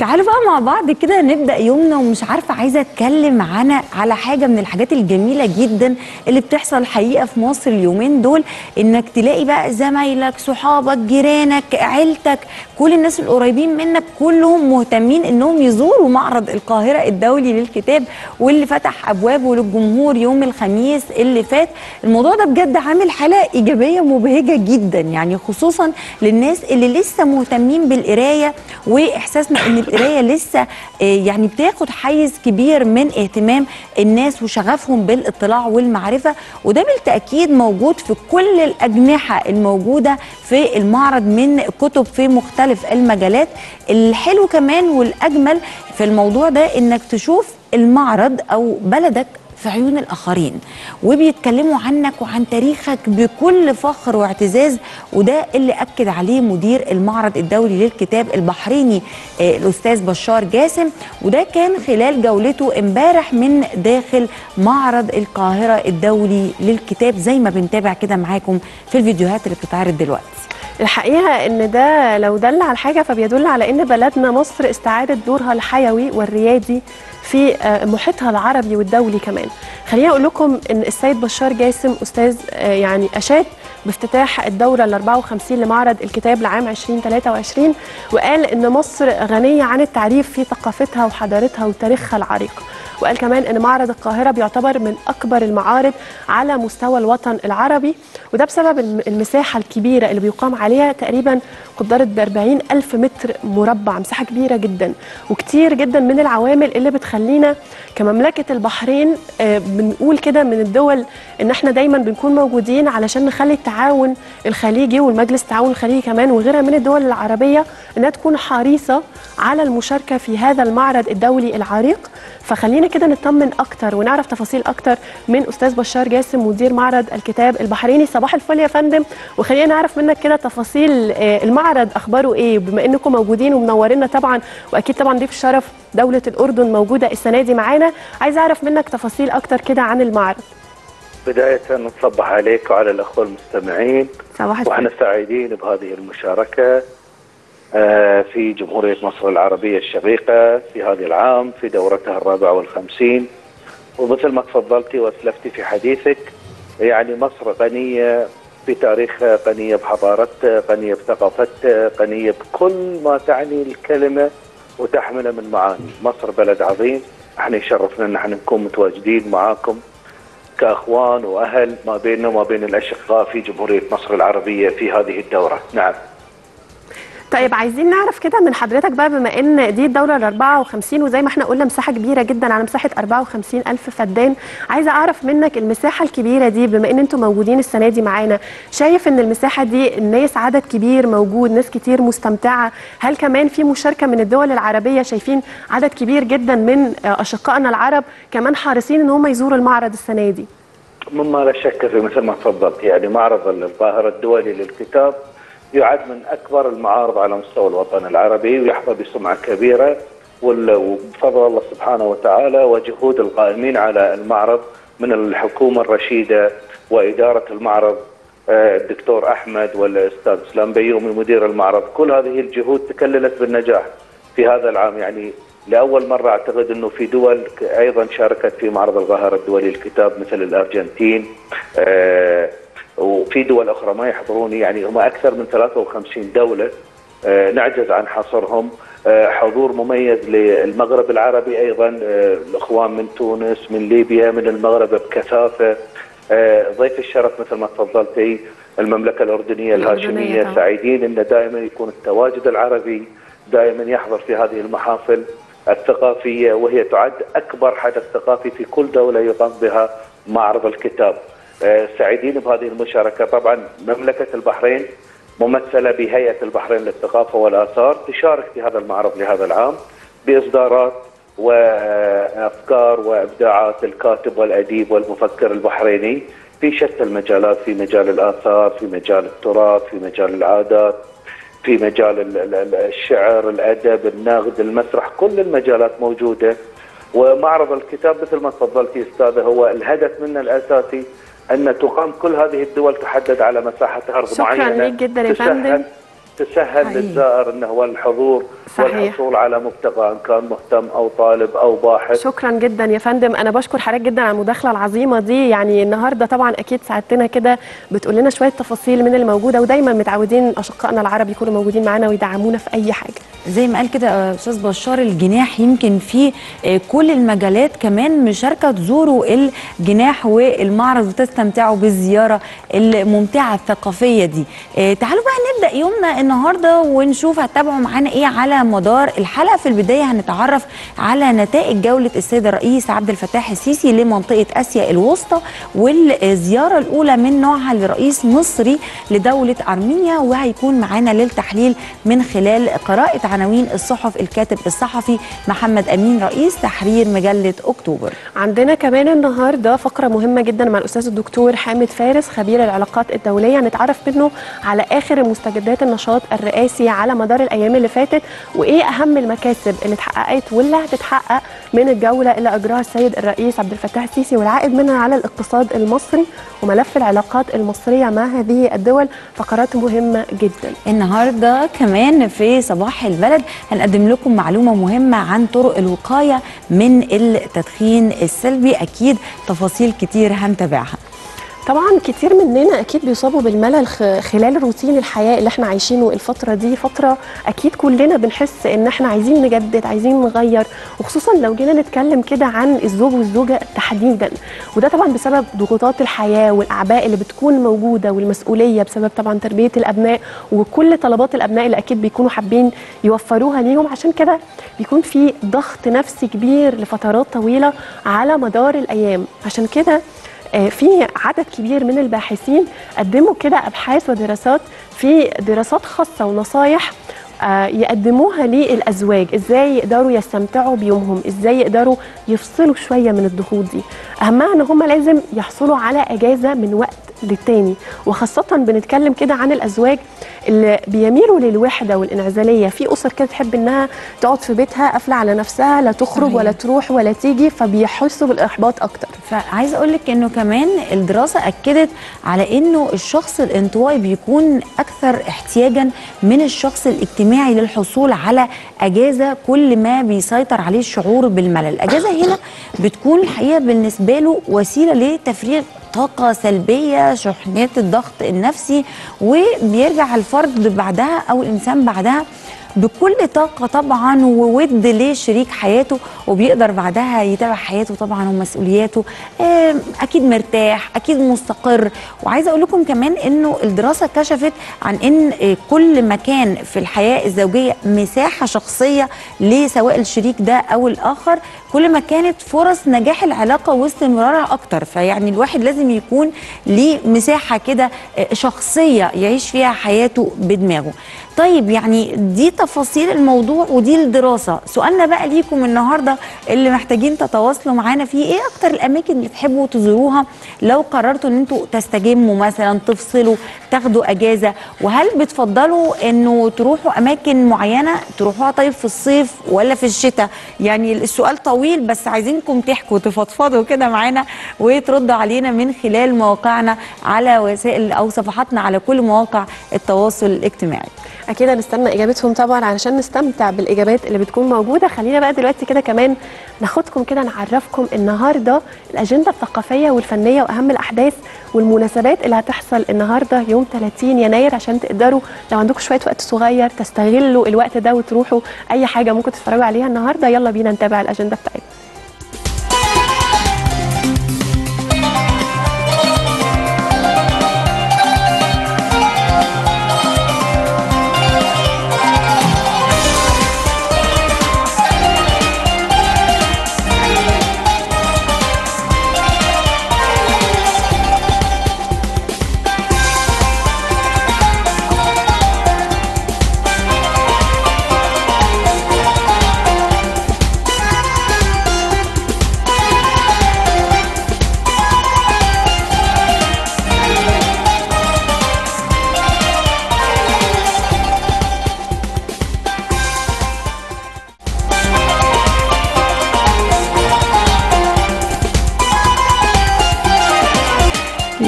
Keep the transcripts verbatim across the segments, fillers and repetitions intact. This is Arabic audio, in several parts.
تعالوا بقى مع بعض كده نبدأ يومنا، ومش عارفة عايزة اتكلم عن على حاجة من الحاجات الجميلة جدا اللي بتحصل الحقيقة في مصر اليومين دول، انك تلاقي بقى زمايلك، صحابك، جيرانك، عيلتك، كل الناس القريبين منك كلهم مهتمين انهم يزوروا معرض القاهرة الدولي للكتاب، واللي فتح ابوابه للجمهور يوم الخميس اللي فات. الموضوع ده بجد عامل حالة ايجابية مبهجة جدا، يعني خصوصا للناس اللي لسه مهتمين بالقراية، واحساسنا ان القرايه لسه يعني بتاخد حيز كبير من اهتمام الناس وشغفهم بالاطلاع والمعرفه. وده بالتاكيد موجود في كل الاجنحه الموجوده في المعرض من كتب في مختلف المجالات. الحلو كمان والاجمل في الموضوع ده انك تشوف المعرض او بلدك في عيون الآخرين، وبيتكلموا عنك وعن تاريخك بكل فخر واعتزاز. وده اللي أكد عليه مدير المعرض الدولي للكتاب البحريني آه الأستاذ بشار جاسم، وده كان خلال جولته امبارح من داخل معرض القاهرة الدولي للكتاب، زي ما بنتابع كده معاكم في الفيديوهات اللي بتتعرض دلوقتي. الحقيقة ان ده لو دل على حاجة فبيدل على ان بلدنا مصر استعادت دورها الحيوي والريادي في محيطها العربي والدولي كمان. خليني اقول لكم ان السيد بشار جاسم استاذ يعني اشاد بافتتاح الدورة ال أربعة وخمسين لمعرض الكتاب لعام ألفين وثلاثة وعشرين، وقال ان مصر غنية عن التعريف في ثقافتها وحضارتها وتاريخها العريق. وقال كمان ان معرض القاهرة بيعتبر من اكبر المعارض على مستوى الوطن العربي، وده بسبب المساحة الكبيرة اللي بيقام عليها، تقريبا قدرت ب أربعين ألف متر مربع، مساحة كبيرة جدا وكتير جدا من العوامل اللي بتخلينا كمملكة البحرين بنقول كده من الدول ان احنا دايما بنكون موجودين علشان نخلي التعاون الخليجي والمجلس التعاون الخليجي كمان وغيرها من الدول العربية انها تكون حريصة على المشاركة في هذا المعرض الدولي العريق. فخلينا كده نطمن اكتر ونعرف تفاصيل اكتر من استاذ بشار جاسم مدير معرض الكتاب البحريني. صباح الفل يا فندم، وخلينا نعرف منك كده تفاصيل المعرض اخباره ايه، بما انكم موجودين ومنورينا طبعا، واكيد طبعا ضيف الشرف دولة الاردن موجودة السنة دي معانا. عايز اعرف منك تفاصيل اكتر كده عن المعرض. بداية نصبح عليك وعلى الاخوة المستمعين، صباح الفل. واحنا سعيدين بهذه المشاركة في جمهورية مصر العربية الشقيقة في هذا العام في دورتها الرابعة والخمسين. ومثل ما تفضلتي واسلفتي في حديثك، يعني مصر غنية بتاريخها، غنية بحضارتها، غنية بثقافتها، غنية بكل ما تعني الكلمة وتحمله من معاني. مصر بلد عظيم، احنا يشرفنا ان احنا نكون متواجدين معاكم كاخوان واهل ما بيننا وما بين الاشقاء في جمهورية مصر العربية في هذه الدورة. نعم. طيب عايزين نعرف كده من حضرتك بقى، بما ان دي الدوره ال أربعة وخمسين وزي ما احنا قلنا مساحه كبيره جدا على مساحه أربعة وخمسين ألف فدان، عايزه اعرف منك المساحه الكبيره دي بما ان انتم موجودين السنه دي معانا، شايف ان المساحه دي الناس عدد كبير موجود، ناس كتير مستمتعه، هل كمان في مشاركه من الدول العربيه؟ شايفين عدد كبير جدا من اشقائنا العرب كمان حريصين ان هم يزوروا المعرض السنه دي؟ مما لا شك في مثل ما تفضلت، يعني معرض القاهره الدولي للكتاب يعد من أكبر المعارض على مستوى الوطن العربي، ويحظى بسمعة كبيرة، وبفضل الله سبحانه وتعالى وجهود القائمين على المعرض من الحكومة الرشيدة وإدارة المعرض الدكتور أحمد والأستاذ سلام بيومي مدير المعرض. كل هذه الجهود تكللت بالنجاح في هذا العام. يعني لأول مرة أعتقد أنه في دول أيضا شاركت في معرض القاهرة الدولي للكتاب مثل الأرجنتين، آه وفي دول أخرى ما يحضرون، يعني هم أكثر من ثلاثة وخمسين دولة، آه نعجز عن حصرهم. آه حضور مميز للمغرب العربي أيضا، آه الأخوان من تونس، من ليبيا، من المغرب بكثافة. آه ضيف الشرف مثل ما تفضلتي المملكة الأردنية الهاشمية، سعيدين أن دائما يكون التواجد العربي دائما يحضر في هذه المحافل الثقافية، وهي تعد أكبر حدث ثقافي في كل دولة يقام بها معرض الكتاب. سعيدين بهذه المشاركة. طبعا مملكة البحرين ممثلة بهيئة البحرين للثقافة والآثار تشارك في هذا المعرض لهذا العام بإصدارات وأفكار وإبداعات الكاتب والأديب والمفكر البحريني في شتى المجالات، في مجال الآثار، في مجال التراث، في مجال العادات، في مجال الشعر، الأدب، النقد، المسرح، كل المجالات موجودة. ومعرض الكتاب مثل ما تفضلتي أستاذة هو الهدف منه الأساسي أن تقام كل هذه الدول تحدد على مساحة أرض شكرا معينة. شكرا ليك جدا يا فندم. تسهل حقيقي. للزائر انه هو الحضور صحيح. والحصول على مبتغى ان كان مهتم او طالب او باحث. شكرا جدا يا فندم، انا بشكر حضرتك جدا على المداخله العظيمه دي. يعني النهارده طبعا اكيد ساعدتنا كده بتقول لنا شويه تفاصيل من الموجوده، ودايما متعودين اشقائنا العرب يكونوا موجودين معانا ويدعمونا في اي حاجه. زي ما قال كده استاذ بشار، الجناح يمكن في كل المجالات كمان مشاركه، تزوروا الجناح والمعرض وتستمتعوا بالزياره الممتعه الثقافيه دي. تعالوا بقى نبدا يومنا النهارده ونشوف هتتابعوا معانا ايه على مدار الحلقه. في البدايه هنتعرف على نتائج جوله السيد الرئيس عبد الفتاح السيسي لمنطقه اسيا الوسطى، والزياره الاولى من نوعها لرئيس مصري لدوله ارمينيا، وهيكون معانا للتحليل من خلال قراءه عناوين الصحف الكاتب الصحفي محمد امين رئيس تحرير مجله اكتوبر. عندنا كمان النهارده فقره مهمه جدا مع الاستاذ الدكتور حامد فارس خبير العلاقات الدوليه، نتعرف منه على اخر مستجدات النشاط الرئاسي على مدار الايام اللي فاتت، وايه اهم المكاسب اللي اتحققت واللي هتتحقق من الجوله اللي اجراها السيد الرئيس عبد الفتاح السيسي والعائد منها على الاقتصاد المصري وملف العلاقات المصريه مع هذه الدول. فقرات مهمه جدا. النهارده كمان في صباح البلد هنقدم لكم معلومه مهمه عن طرق الوقايه من التدخين السلبي، اكيد تفاصيل كتير هنتابعها. طبعا كتير مننا اكيد بيصابوا بالملل خلال روتين الحياه اللي احنا عايشينه الفتره دي، فتره اكيد كلنا بنحس ان احنا عايزين نجدد، عايزين نغير، وخصوصا لو جينا نتكلم كده عن الزوج والزوجه تحديدا، وده طبعا بسبب ضغوطات الحياه والاعباء اللي بتكون موجوده والمسؤوليه بسبب طبعا تربيه الابناء وكل طلبات الابناء اللي اكيد بيكونوا حابين يوفروها ليهم. عشان كده بيكون في ضغط نفسي كبير لفترات طويله على مدار الايام. عشان كده في عدد كبير من الباحثين قدموا كده أبحاث ودراسات، في دراسات خاصة ونصايح يقدموها للأزواج، إزاي يقدروا يستمتعوا بيومهم، إزاي يقدروا يفصلوا شوية من الضغوط دي. أهمها أن هم لازم يحصلوا على أجازة من وقت للتاني، وخاصة بنتكلم كده عن الأزواج اللي بيميلوا للوحدة والانعزالية. في أسر كده تحب إنها تقعد في بيتها قافلة على نفسها، لا تخرج صحيح. ولا تروح ولا تيجي، فبيحسوا بالإحباط أكتر. فعايزة أقول لك إنه كمان الدراسة أكدت على إنه الشخص الانطوائي بيكون أكثر احتياجا من الشخص الاجتماعي للحصول على أجازة كل ما بيسيطر عليه الشعور بالملل. الأجازة هنا بتكون الحقيقة بالنسبة له وسيلة لتفريغ طاقة سلبية، شحنات الضغط النفسي، وبيرجع الفرد بعدها أو الإنسان بعدها بكل طاقة طبعا وود لشريك حياته، وبيقدر بعدها يتابع حياته طبعا ومسؤولياته، اكيد مرتاح، اكيد مستقر. وعايزه اقول لكم كمان انه الدراسه كشفت عن ان كل ما كان في الحياه الزوجيه مساحه شخصيه لسواء الشريك ده او الاخر، كل ما كانت فرص نجاح العلاقه واستمرارها اكتر. فيعني الواحد لازم يكون ليه مساحه كده شخصيه يعيش فيها حياته بدماغه. طيب يعني دي تفاصيل الموضوع ودي الدراسة. سؤالنا بقى ليكم النهاردة اللي محتاجين تتواصلوا معانا فيه، ايه اكتر الاماكن اللي تحبوا تزوروها لو قررتوا ان انتوا تستجموا مثلا، تفصلوا، تاخدوا اجازة؟ وهل بتفضلوا انه تروحوا اماكن معينة تروحوها طيب في الصيف ولا في الشتاء؟ يعني السؤال طويل بس عايزينكم تحكوا تفضفضوا كده معانا وتردوا علينا من خلال مواقعنا على وسائل او صفحاتنا على كل مواقع التواصل الاجتماعي. اكيد هنستنى اجابتهم طبعا علشان نستمتع بالاجابات اللي بتكون موجوده. خلينا بقى دلوقتي كده كمان ناخدكم كده نعرفكم النهارده الاجنده الثقافيه والفنيه واهم الاحداث والمناسبات اللي هتحصل النهارده يوم ثلاثين يناير، عشان تقدروا لو عندكم شويه وقت صغير تستغلوا الوقت ده وتروحوا اي حاجه ممكن تتفرجوا عليها النهارده. يلا بينا نتابع الاجنده بتاعتنا.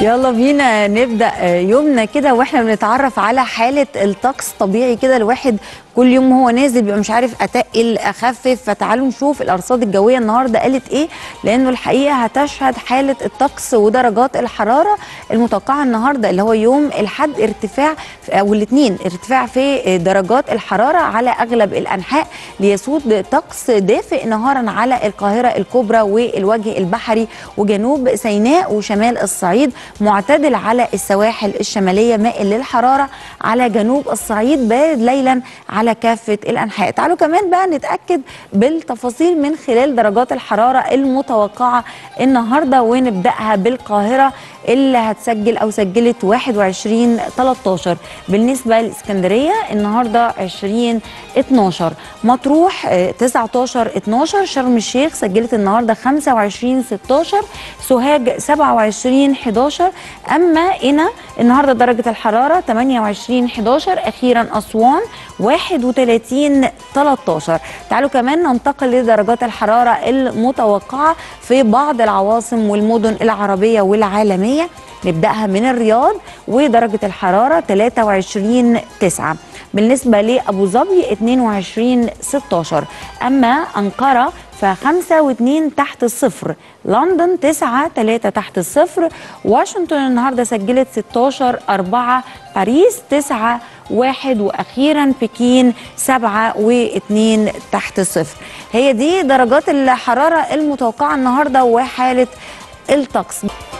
يلا بينا نبدأ يومنا كده واحنا بنتعرف على حالة الطقس. طبيعي كده الواحد كل يوم هو نازل بيبقى مش عارف اتقل اخفف، فتعالوا نشوف الارصاد الجويه النهارده قالت ايه، لانه الحقيقه هتشهد حاله الطقس ودرجات الحراره المتوقعه النهارده اللي هو يوم الاحد ارتفاع او الاثنين ارتفاع في درجات الحراره على اغلب الانحاء، ليسود طقس دافئ نهارا على القاهره الكبرى والوجه البحري وجنوب سيناء وشمال الصعيد، معتدل على السواحل الشماليه، مائل للحراره على جنوب الصعيد، بارد ليلا على على كافة الأنحاء. تعالوا كمان بقى نتأكد بالتفاصيل من خلال درجات الحرارة المتوقعة النهاردة، ونبدأها بالقاهرة اللي هتسجل أو سجلت واحد وعشرين تلتاشر، بالنسبة لإسكندرية النهاردة عشرين اتناشر، مطروح تسعتاشر اتناشر، شرم الشيخ سجلت النهاردة خمسة وعشرين ستاشر، سوهاج سبعة وعشرين حداشر، أما هنا النهاردة درجة الحرارة تمانية وعشرين حداشر، أخيرا أسوان واحد وتلاتين تلتاشر. تعالوا كمان ننتقل لدرجات الحرارة المتوقعة في بعض العواصم والمدن العربية والعالمية. نبدأها من الرياض ودرجة الحرارة تلاتة وعشرين تسعة، بالنسبة لأبو ظبي اتنين وعشرين ستاشر، أما أنقرة فخمسة واتنين تحت الصفر، لندن تسعة تلاتة تحت الصفر، واشنطن النهاردة سجلت ستاشر أربعة، باريس تسعة واحد، وأخيرا بكين سبعة واتنين تحت الصفر. هي دي درجات الحرارة المتوقعة النهاردة وحالة الطقس.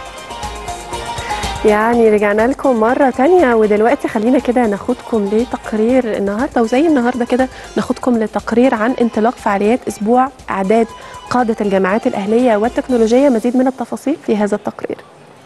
يعني رجعنا لكم مرة تانية، ودلوقتي خلينا كده ناخدكم لتقرير النهاردة، وزي النهاردة كده ناخدكم لتقرير عن انطلاق فعاليات أسبوع إعداد قادة الجامعات الأهلية والتكنولوجية. مزيد من التفاصيل في هذا التقرير.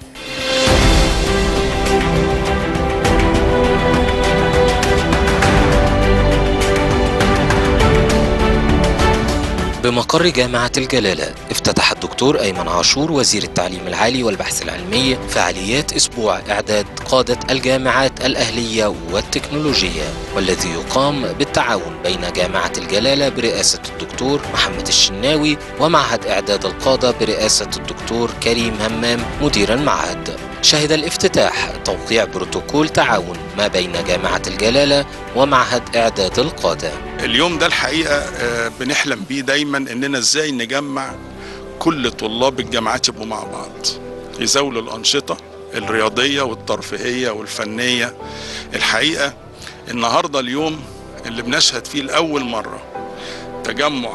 بمقر جامعة الجلالة افتتح الدكتور أيمن عاشور وزير التعليم العالي والبحث العلمي فعاليات أسبوع إعداد قادة الجامعات الأهلية والتكنولوجية، والذي يقام بالتعاون بين جامعة الجلالة برئاسة الدكتور محمد الشناوي ومعهد إعداد القادة برئاسة الدكتور كريم همام مدير المعهد. شهد الافتتاح توقيع بروتوكول تعاون ما بين جامعة الجلالة ومعهد إعداد القادة. اليوم ده الحقيقة بنحلم بيه دايما إننا إزاي نجمع كل طلاب الجامعات يبقوا مع بعض، يزاولوا الأنشطة الرياضية والترفيهية والفنية. الحقيقة النهاردة اليوم اللي بنشهد فيه لأول مرة تجمع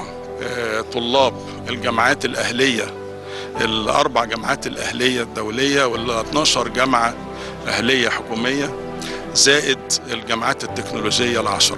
طلاب الجامعات الأهلية، الأربع جامعات الأهلية الدولية وال اتناشر جامعة أهلية حكومية، زائد الجامعات التكنولوجية العشرة.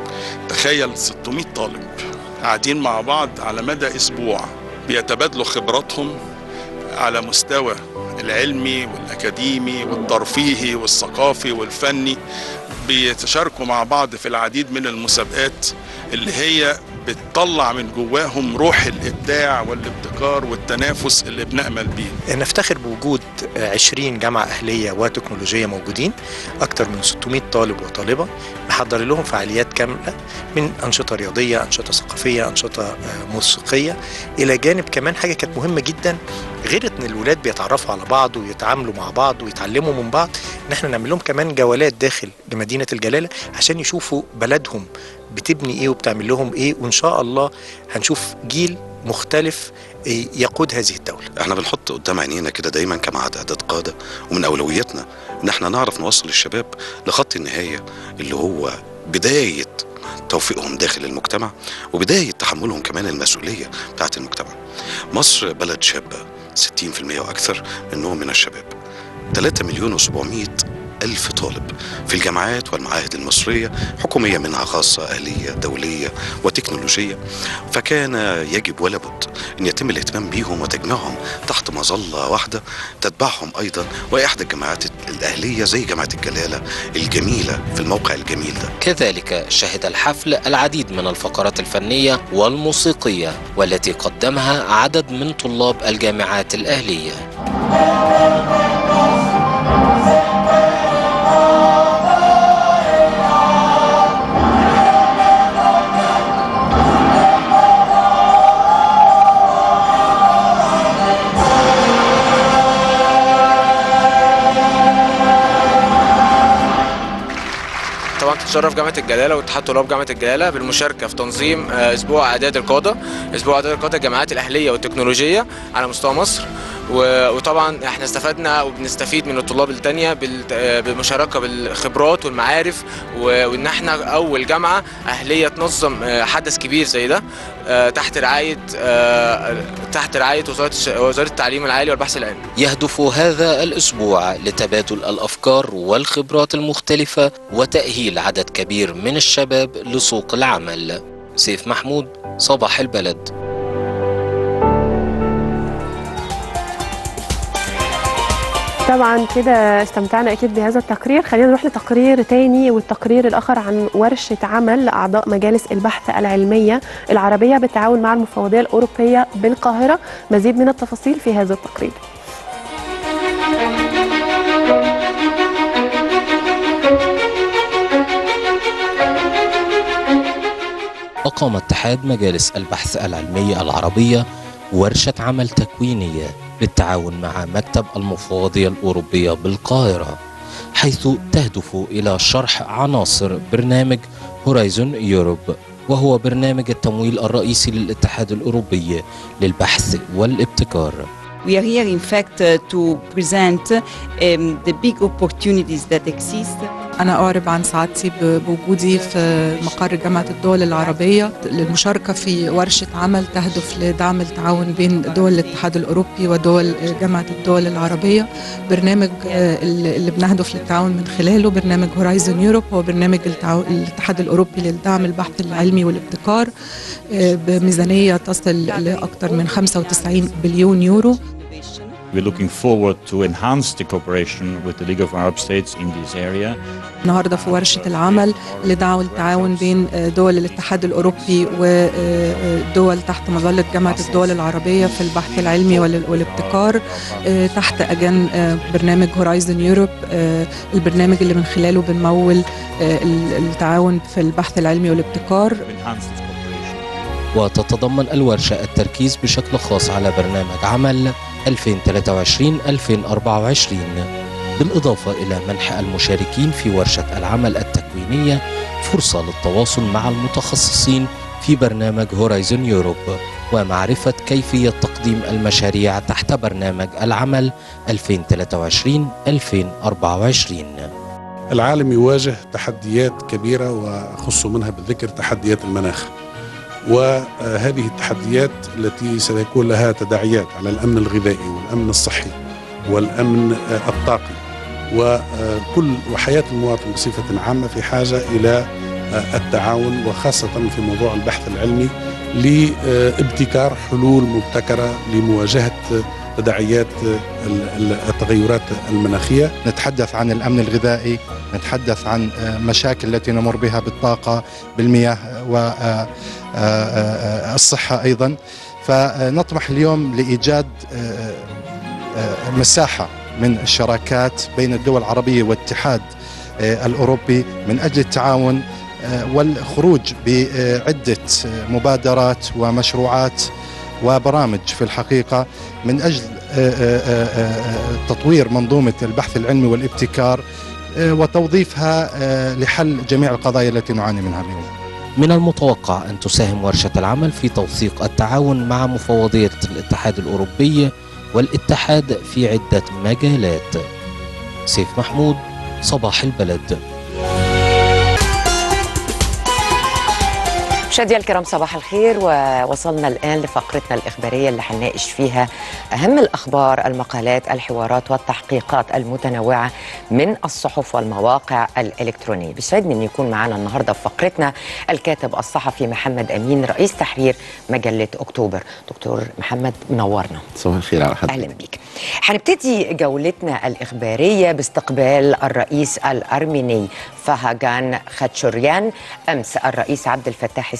تخيل ستمائة طالب قاعدين مع بعض على مدى أسبوع بيتبادلوا خبراتهم على مستوى العلمي والأكاديمي والترفيهي والثقافي والفني، بيتشاركوا مع بعض في العديد من المسابقات اللي هي بتطلع من جواهم روح الإبداع والابتكار والتنافس اللي بنأمل بيه. نفتخر بوجود عشرين جامعة أهلية وتكنولوجية موجودين، أكثر من ستمائة طالب وطالبة محضر لهم فعاليات كاملة من أنشطة رياضية، أنشطة ثقافية، أنشطة موسيقية، إلى جانب كمان حاجة كانت مهمة جدا، غير ان الولاد بيتعرفوا على بعض ويتعاملوا مع بعض ويتعلموا من بعض، ان احنا نعمل لهم كمان جولات داخل لمدينة الجلالة عشان يشوفوا بلدهم بتبني ايه وبتعمل لهم ايه، وان شاء الله هنشوف جيل مختلف يقود هذه الدولة. احنا بنحط قدام عينينا كده دايما كمعهد اعداد قادة، ومن اولوياتنا ان احنا نعرف نوصل الشباب لخط النهاية اللي هو بداية توفيقهم داخل المجتمع وبداية تحملهم كمان المسؤولية بتاعت المجتمع. مصر بلد شابة، ستين بالمئة وأكثر منهم من الشباب، ثلاثة مليون وسبعمائة ألف طالب في الجامعات والمعاهد المصرية، حكومية منها خاصة، أهلية، دولية وتكنولوجية. فكان يجب ولا بد أن يتم الاهتمام بهم وتجميعهم تحت مظلة واحدة تتبعهم أيضا وإحدى الجامعات الأهلية زي جامعة الجلالة الجميلة في الموقع الجميل ده. كذلك شهد الحفل العديد من الفقرات الفنية والموسيقية والتي قدمها عدد من طلاب الجامعات الأهلية. تشرف جامعة الجلالة واتحاد طلاب جامعة الجلالة بالمشاركة في تنظيم أسبوع إعداد القادة، أسبوع إعداد القادة الجامعات الأهلية والتكنولوجية على مستوى مصر. وطبعا احنا استفدنا وبنستفيد من الطلاب التانية بالمشاركة بالخبرات والمعارف، وان احنا اول جامعة اهلية تنظم حدث كبير زي ده تحت رعاية تحت رعاية وزارة وزارة التعليم العالي والبحث العلمي. يهدف هذا الأسبوع لتبادل الأفكار والخبرات المختلفة وتأهيل عدد كبير من الشباب لسوق العمل. سيف محمود، صباح البلد. طبعا كده استمتعنا اكيد بهذا التقرير. خلينا نروح لتقرير تاني، والتقرير الاخر عن ورشه عمل لاعضاء مجالس البحث العلميه العربيه بالتعاون مع المفوضيه الاوروبيه بالقاهره. مزيد من التفاصيل في هذا التقرير. أقام اتحاد مجالس البحث العلمية العربية ورشة عمل تكوينية بالتعاون مع مكتب المفوضية الأوروبية بالقاهرة، حيث تهدف إلى شرح عناصر برنامج هورايزون يوروب، وهو برنامج التمويل الرئيسي للاتحاد الأوروبي للبحث والابتكار. We are here in fact uh, to present um, the big opportunities that exist. أنا أعرب عن سعادتي بوجودي في مقر جامعة الدول العربية للمشاركة في ورشة عمل تهدف لدعم التعاون بين دول الاتحاد الأوروبي ودول جامعة الدول العربية. برنامج اللي بنهدف للتعاون من خلاله برنامج هورايزون يوروب، هو برنامج الاتحاد الأوروبي للدعم البحث العلمي والابتكار بميزانية تصل لأكثر من خمسة وتسعين بليون يورو. We're looking forward to enhance the cooperation with the League of Arab States in this area. النهارده في ورشة العمل لدعم التعاون بين دول الاتحاد الأوروبي ودول تحت مظلة جامعة الدول العربية في البحث العلمي والابتكار تحت أجان برنامج هورايزون يوروب، البرنامج اللي من خلاله بنمول التعاون في البحث العلمي والابتكار. وتتضمن الورشة التركيز بشكل خاص على برنامج عمل ألفين وثلاثة وعشرين ألفين وأربعة وعشرين، بالإضافة إلى منح المشاركين في ورشة العمل التكوينية فرصة للتواصل مع المتخصصين في برنامج هورايزون يوروب ومعرفة كيفية تقديم المشاريع تحت برنامج العمل ألفين وثلاثة وعشرين ألفين وأربعة وعشرين. العالم يواجه تحديات كبيرة وخص منها بالذكر تحديات المناخ، وهذه التحديات التي سيكون لها تداعيات على الأمن الغذائي والأمن الصحي والأمن الطاقي، وكل وحياة المواطن بصفة عامة في حاجة إلى التعاون، وخاصة في موضوع البحث العلمي لابتكار حلول مبتكرة لمواجهة تداعيات التغيرات المناخية. نتحدث عن الأمن الغذائي، نتحدث عن مشاكل التي نمر بها بالطاقة بالمياه والصحة أيضا. فنطمح اليوم لإيجاد مساحة من الشراكات بين الدول العربية والاتحاد الأوروبي من أجل التعاون والخروج بعدة مبادرات ومشروعات وبرامج في الحقيقة من أجل تطوير منظومة البحث العلمي والابتكار وتوظيفها لحل جميع القضايا التي نعاني منها اليوم. من المتوقع أن تساهم ورشة العمل في توثيق التعاون مع مفوضية الاتحاد الأوروبي والاتحاد في عدة مجالات. سيف محمود، صباح البلد. مشاهدينا الكرام صباح الخير، ووصلنا الآن لفقرتنا الإخبارية اللي هنناقش فيها أهم الأخبار، المقالات، الحوارات والتحقيقات المتنوعة من الصحف والمواقع الإلكترونية. بيسعدني أن يكون معنا النهاردة في فقرتنا الكاتب الصحفي محمد أمين رئيس تحرير مجلة أكتوبر. دكتور محمد منورنا. صباح الخير على حضرتك. أهلا بيك. هنبتدي جولتنا الإخبارية باستقبال الرئيس الأرميني فهجان خاتشوريان. أمس الرئيس عبد الفتاح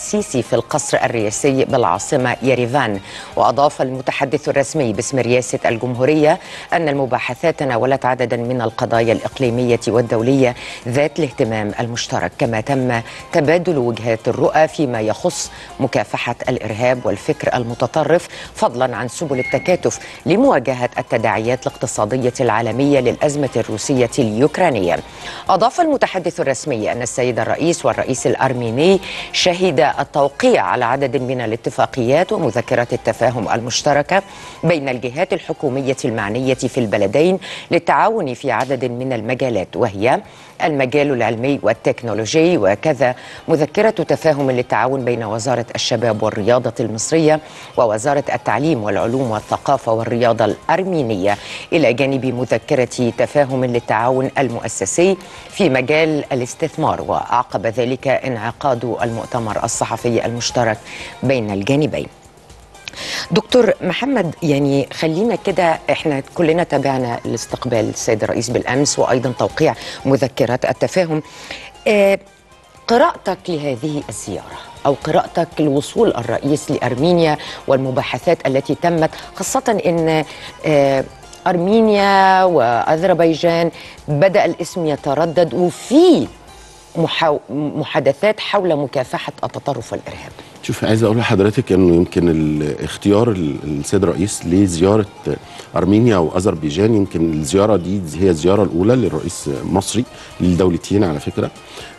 السيسي في القصر الرئاسي بالعاصمة يريفان. وأضاف المتحدث الرسمي باسم رئاسة الجمهورية أن المباحثات تناولت عددا من القضايا الإقليمية والدولية ذات الاهتمام المشترك، كما تم تبادل وجهات الرؤى فيما يخص مكافحة الإرهاب والفكر المتطرف، فضلا عن سبل التكاتف لمواجهة التداعيات الاقتصادية العالمية للأزمة الروسية اليوكرانية. أضاف المتحدث الرسمي أن السيد الرئيس والرئيس الأرميني شهد التوقيع على عدد من الاتفاقيات ومذكرات التفاهم المشتركة بين الجهات الحكومية المعنية في البلدين للتعاون في عدد من المجالات، وهي المجال العلمي والتكنولوجي، وكذا مذكرة تفاهم للتعاون بين وزارة الشباب والرياضة المصرية ووزارة التعليم والعلوم والثقافة والرياضة الأرمينية، إلى جانب مذكرة تفاهم للتعاون المؤسسي في مجال الاستثمار. وأعقب ذلك انعقاد المؤتمر الصحفي المشترك بين الجانبين. دكتور محمد، يعني خلينا كده، احنا كلنا تابعنا الاستقبال السيد الرئيس بالأمس وأيضا توقيع مذكرات التفاهم. اه قراءتك لهذه الزيارة أو قراءتك لوصول الرئيس لأرمينيا والمباحثات التي تمت، خاصة أن اه أرمينيا وأذربيجان بدأ الاسم يتردد وفي محاو... محادثات حول مكافحة التطرف والإرهاب. شوف، عايز اقول لحضرتك انه يمكن الاختيار السيد الرئيس لزياره ارمينيا واذربيجان، يمكن الزياره دي هي الزياره الاولى للرئيس المصري للدولتين على فكره،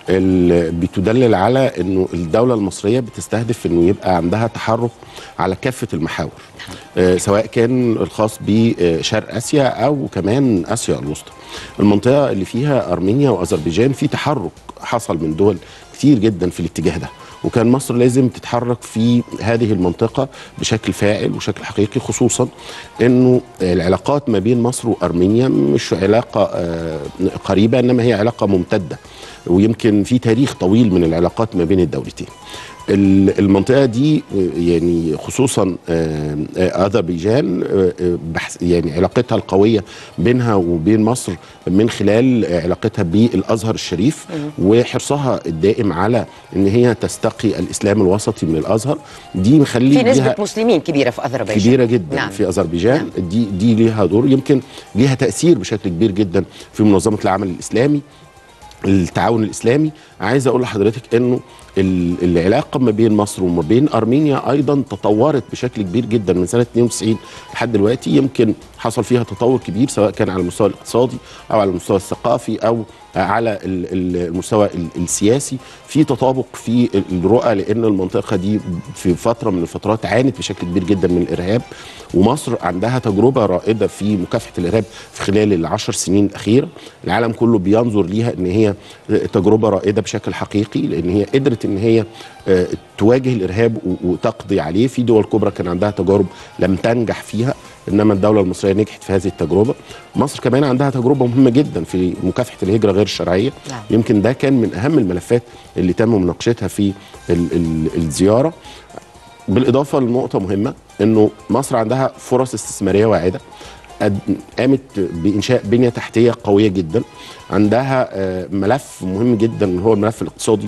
بتدلل على انه الدوله المصريه بتستهدف انه يبقى عندها تحرك على كافه المحاور، آه سواء كان الخاص بشرق اسيا او كمان اسيا الوسطى. المنطقه اللي فيها ارمينيا واذربيجان في تحرك حصل من دول كتير جدا في الاتجاه ده، وكان مصر لازم تتحرك في هذه المنطقة بشكل فاعل وشكل حقيقي، خصوصا انه العلاقات ما بين مصر وارمينيا مش علاقة قريبة، انما هي علاقة ممتدة، ويمكن في تاريخ طويل من العلاقات ما بين الدولتين. المنطقة دي يعني خصوصا أذربيجان يعني علاقتها القوية بينها وبين مصر من خلال علاقتها بالأزهر الشريف وحرصها الدائم على ان هي تستقي الإسلام الوسطي من الأزهر. دي مخلي في نسبة مسلمين كبيرة في أذربيجان، كبيرة جدا نعم. في أذربيجان نعم. دي دي ليها دور، يمكن ليها تأثير بشكل كبير جدا في منظمة العمل الإسلامي، التعاون الإسلامي. عايز أقول لحضرتك أنه العلاقة ما بين مصر وما بين أرمينيا أيضا تطورت بشكل كبير جدا من سنة اثنين وتسعين لحد دلوقتي، يمكن حصل فيها تطور كبير سواء كان على المستوى الاقتصادي أو على المستوى الثقافي أو على المستوى السياسي. في تطابق في الرؤى، لأن المنطقة دي في فترة من الفترات عانت بشكل كبير جدا من الإرهاب، ومصر عندها تجربة رائدة في مكافحة الإرهاب في خلال العشر سنين الأخيرة. العالم كله بينظر ليها أن هي تجربة رائدة بشكل حقيقي، لأن هي قدرت أن هي تواجه الإرهاب وتقضي عليه. في دول كبرى كان عندها تجارب لم تنجح فيها، إنما الدولة المصرية نجحت في هذه التجربة. مصر كمان عندها تجربة مهمة جدا في مكافحة الهجرة غير الشرعية. نعم. يمكن ده كان من أهم الملفات اللي تم مناقشتها في ال ال الزيارة. بالإضافة لنقطة مهمة، إنه مصر عندها فرص استثمارية واعدة، قامت بإنشاء بنية تحتية قوية جدا، عندها ملف مهم جدا هو الملف الاقتصادي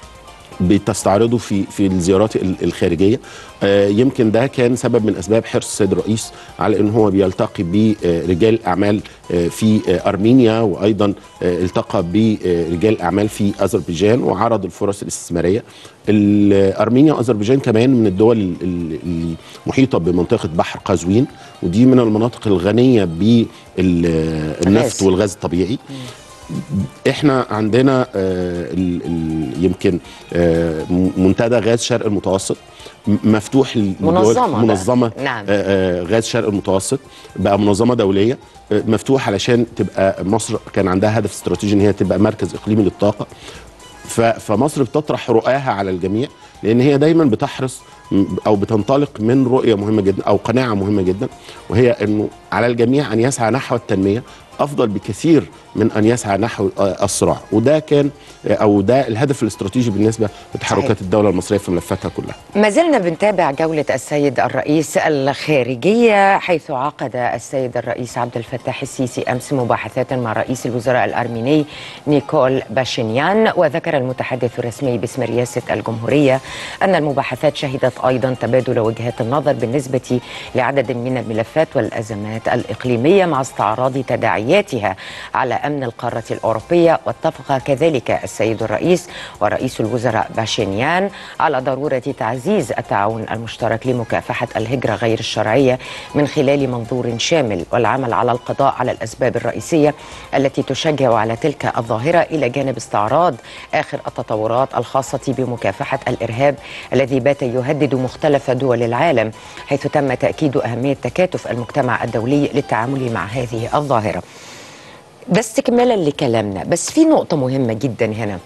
بتستعرضه في في الزيارات الخارجيه. آه يمكن ده كان سبب من اسباب حرص السيد الرئيس على ان هو بيلتقي برجال الاعمال آه في آه ارمينيا، وايضا آه التقى برجال الاعمال في اذربيجان وعرض الفرص الاستثماريه. ارمينيا واذربيجان كمان من الدول المحيطه بمنطقه بحر قزوين، ودي من المناطق الغنيه بالنفط والغاز الطبيعي. احنا عندنا آه ال ال يمكن آه منتدى غاز شرق المتوسط مفتوح منظمه منظمه نعم. آه غاز شرق المتوسط بقى منظمه دوليه آه مفتوح علشان تبقى مصر كان عندها هدف استراتيجي ان هي تبقى مركز اقليمي للطاقه. فمصر بتطرح رؤاها على الجميع، لان هي دايما بتحرص او بتنطلق من رؤيه مهمه جدا او قناعه مهمه جدا، وهي انه على الجميع ان يسعى نحو التنميه افضل بكثير من ان يسعى نحو الصراع، وده كان او ده الهدف الاستراتيجي بالنسبه لتحركات الدوله المصريه في ملفاتها كلها. ما زلنا بنتابع جوله السيد الرئيس الخارجيه، حيث عقد السيد الرئيس عبد الفتاح السيسي امس مباحثات مع رئيس الوزراء الارميني نيكول باشينيان. وذكر المتحدث الرسمي باسم رئاسه الجمهوريه ان المباحثات شهدت ايضا تبادل وجهات النظر بالنسبه لعدد من الملفات والازمات الاقليميه مع استعراض تداعياتها على امن القاره الاوروبيه. واتفق كذلك السيد الرئيس ورئيس الوزراء باشينيان على ضروره تعزيز التعاون المشترك لمكافحه الهجره غير الشرعيه من خلال منظور شامل، والعمل على القضاء على الاسباب الرئيسيه التي تشجع على تلك الظاهره، الى جانب استعراض اخر التطورات الخاصه بمكافحه الارهاب الذي بات يهدد مختلف دول العالم، حيث تم تاكيد اهميه تكاتف المجتمع الدولي للتعامل مع هذه الظاهره. ده استكمالا لكلامنا، بس في نقطة مهمة جدا هنا،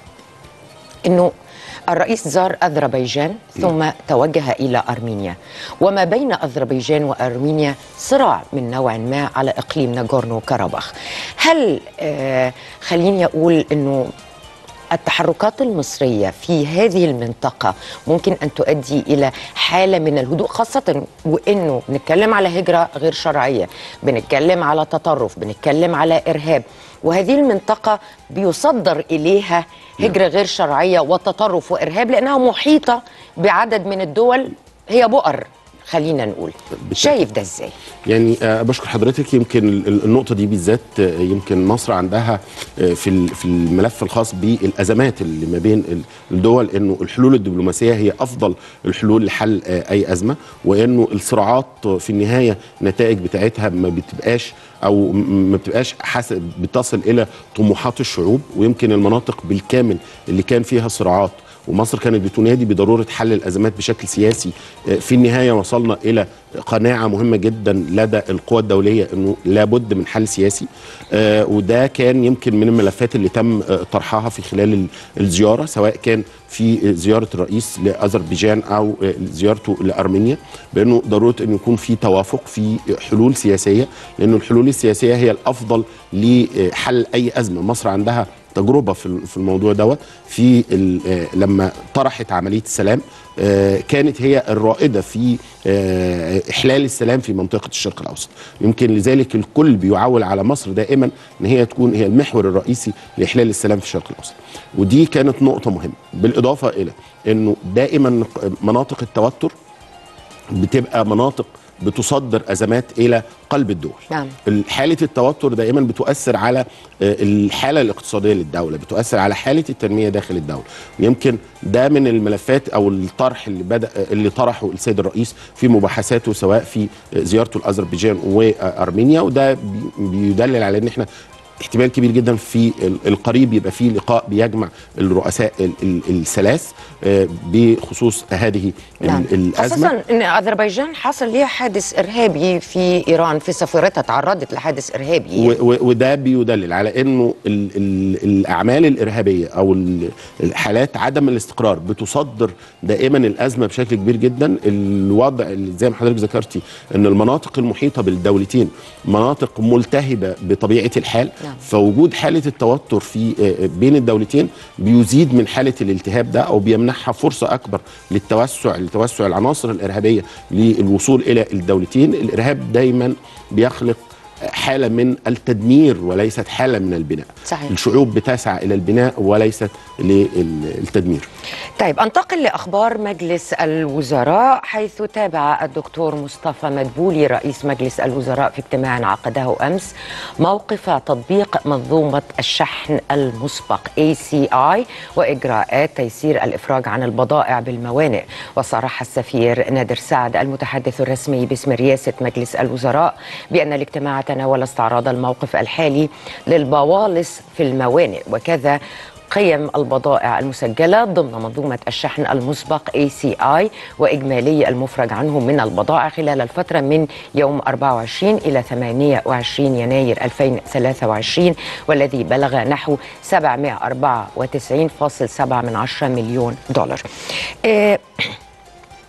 انه الرئيس زار أذربيجان ثم توجه إلى أرمينيا، وما بين أذربيجان وأرمينيا صراع من نوع ما على إقليم ناغورنو كاراباخ. هل آه خليني أقول أنه التحركات المصرية في هذه المنطقة ممكن أن تؤدي إلى حالة من الهدوء، خاصة وإنه بنتكلم على هجرة غير شرعية، بنتكلم على تطرف، بنتكلم على إرهاب، وهذه المنطقة بيصدر إليها هجرة غير شرعية وتطرف وإرهاب لأنها محيطة بعدد من الدول هي بؤر، خلينا نقول. شايف ده ازاي؟ يعني أه بشكر حضرتك. يمكن النقطه دي بالذات يمكن مصر عندها في في الملف الخاص بالازمات اللي ما بين الدول، انه الحلول الدبلوماسيه هي افضل الحلول لحل اي ازمه، وانه الصراعات في النهايه النتائج بتاعتها ما بتبقاش او ما بتبقاش حسب بتصل الى طموحات الشعوب. ويمكن المناطق بالكامل اللي كان فيها صراعات ومصر كانت بتنادي بضرورة حل الأزمات بشكل سياسي، في النهاية وصلنا إلى قناعة مهمة جدا لدى القوى الدولية أنه لابد من حل سياسي، وده كان يمكن من الملفات اللي تم طرحها في خلال الزيارة، سواء كان في زيارة الرئيس لأذربيجان أو زيارته لأرمينيا، بأنه ضرورة أن يكون في توافق في حلول سياسية، لأنه الحلول السياسية هي الأفضل لحل أي أزمة. مصر عندها تجربة في الموضوع دوت، في لما طرحت عملية السلام كانت هي الرائدة في إحلال السلام في منطقة الشرق الأوسط. يمكن لذلك الكل بيعول على مصر دائما أن هي تكون هي المحور الرئيسي لإحلال السلام في الشرق الأوسط، ودي كانت نقطة مهمة. بالإضافة إلى أنه دائما مناطق التوتر بتبقى مناطق بتصدر أزمات إلى قلب الدول. نعم. حالة التوتر دائما بتؤثر على الحالة الاقتصادية للدولة، بتؤثر على حالة التنمية داخل الدولة. يمكن ده من الملفات أو الطرح اللي بدأ اللي طرحه السيد الرئيس في مباحثاته سواء في زيارته لأذربيجان وأرمينيا، وده بيدلل على أن احنا احتمال كبير جدا في القريب يبقى في لقاء بيجمع الرؤساء الثلاث بخصوص هذه نعم. الأزمة، خصوصا أن أذربيجان حصل ليها حادث إرهابي في إيران، في سفيرتها تعرضت لحادث إرهابي يعني. وده بيدلل على أنه ال ال الأعمال الإرهابية أو الحالات عدم الاستقرار بتصدر دائما الأزمة بشكل كبير جدا. الوضع اللي زي ما حضرتك ذكرتي أن المناطق المحيطة بالدولتين مناطق ملتهبة بطبيعة الحال، نعم. فوجود حالة التوتر في بين الدولتين بيزيد من حالة الالتهاب ده، أو بيمنحها فرصة أكبر للتوسع لتوسع العناصر الإرهابية للوصول إلى الدولتين. الإرهاب دايما بيخلق حالة من التدمير وليست حالة من البناء. صحيح. الشعوب بتسعى إلى البناء وليست للتدمير. طيب انتقل لأخبار مجلس الوزراء، حيث تابع الدكتور مصطفى مدبولي رئيس مجلس الوزراء في اجتماع عقده أمس موقف تطبيق منظومة الشحن المسبق إيه سي آي وإجراءات تيسير الإفراج عن البضائع بالموانئ. وصرح السفير نادر سعد المتحدث الرسمي باسم رئاسة مجلس الوزراء بأن الاجتماع تناول استعراض الموقف الحالي للبوالص في الموانئ، وكذا قيم البضائع المسجلة ضمن منظومة الشحن المسبق إيه سي آي وإجمالي المفرج عنه من البضائع خلال الفترة من يوم أربعة وعشرين إلى ثمانية وعشرين يناير ألفين وثلاثة وعشرين، والذي بلغ نحو سبعمائة وأربعة وتسعين فاصلة سبعة مليون دولار. إيه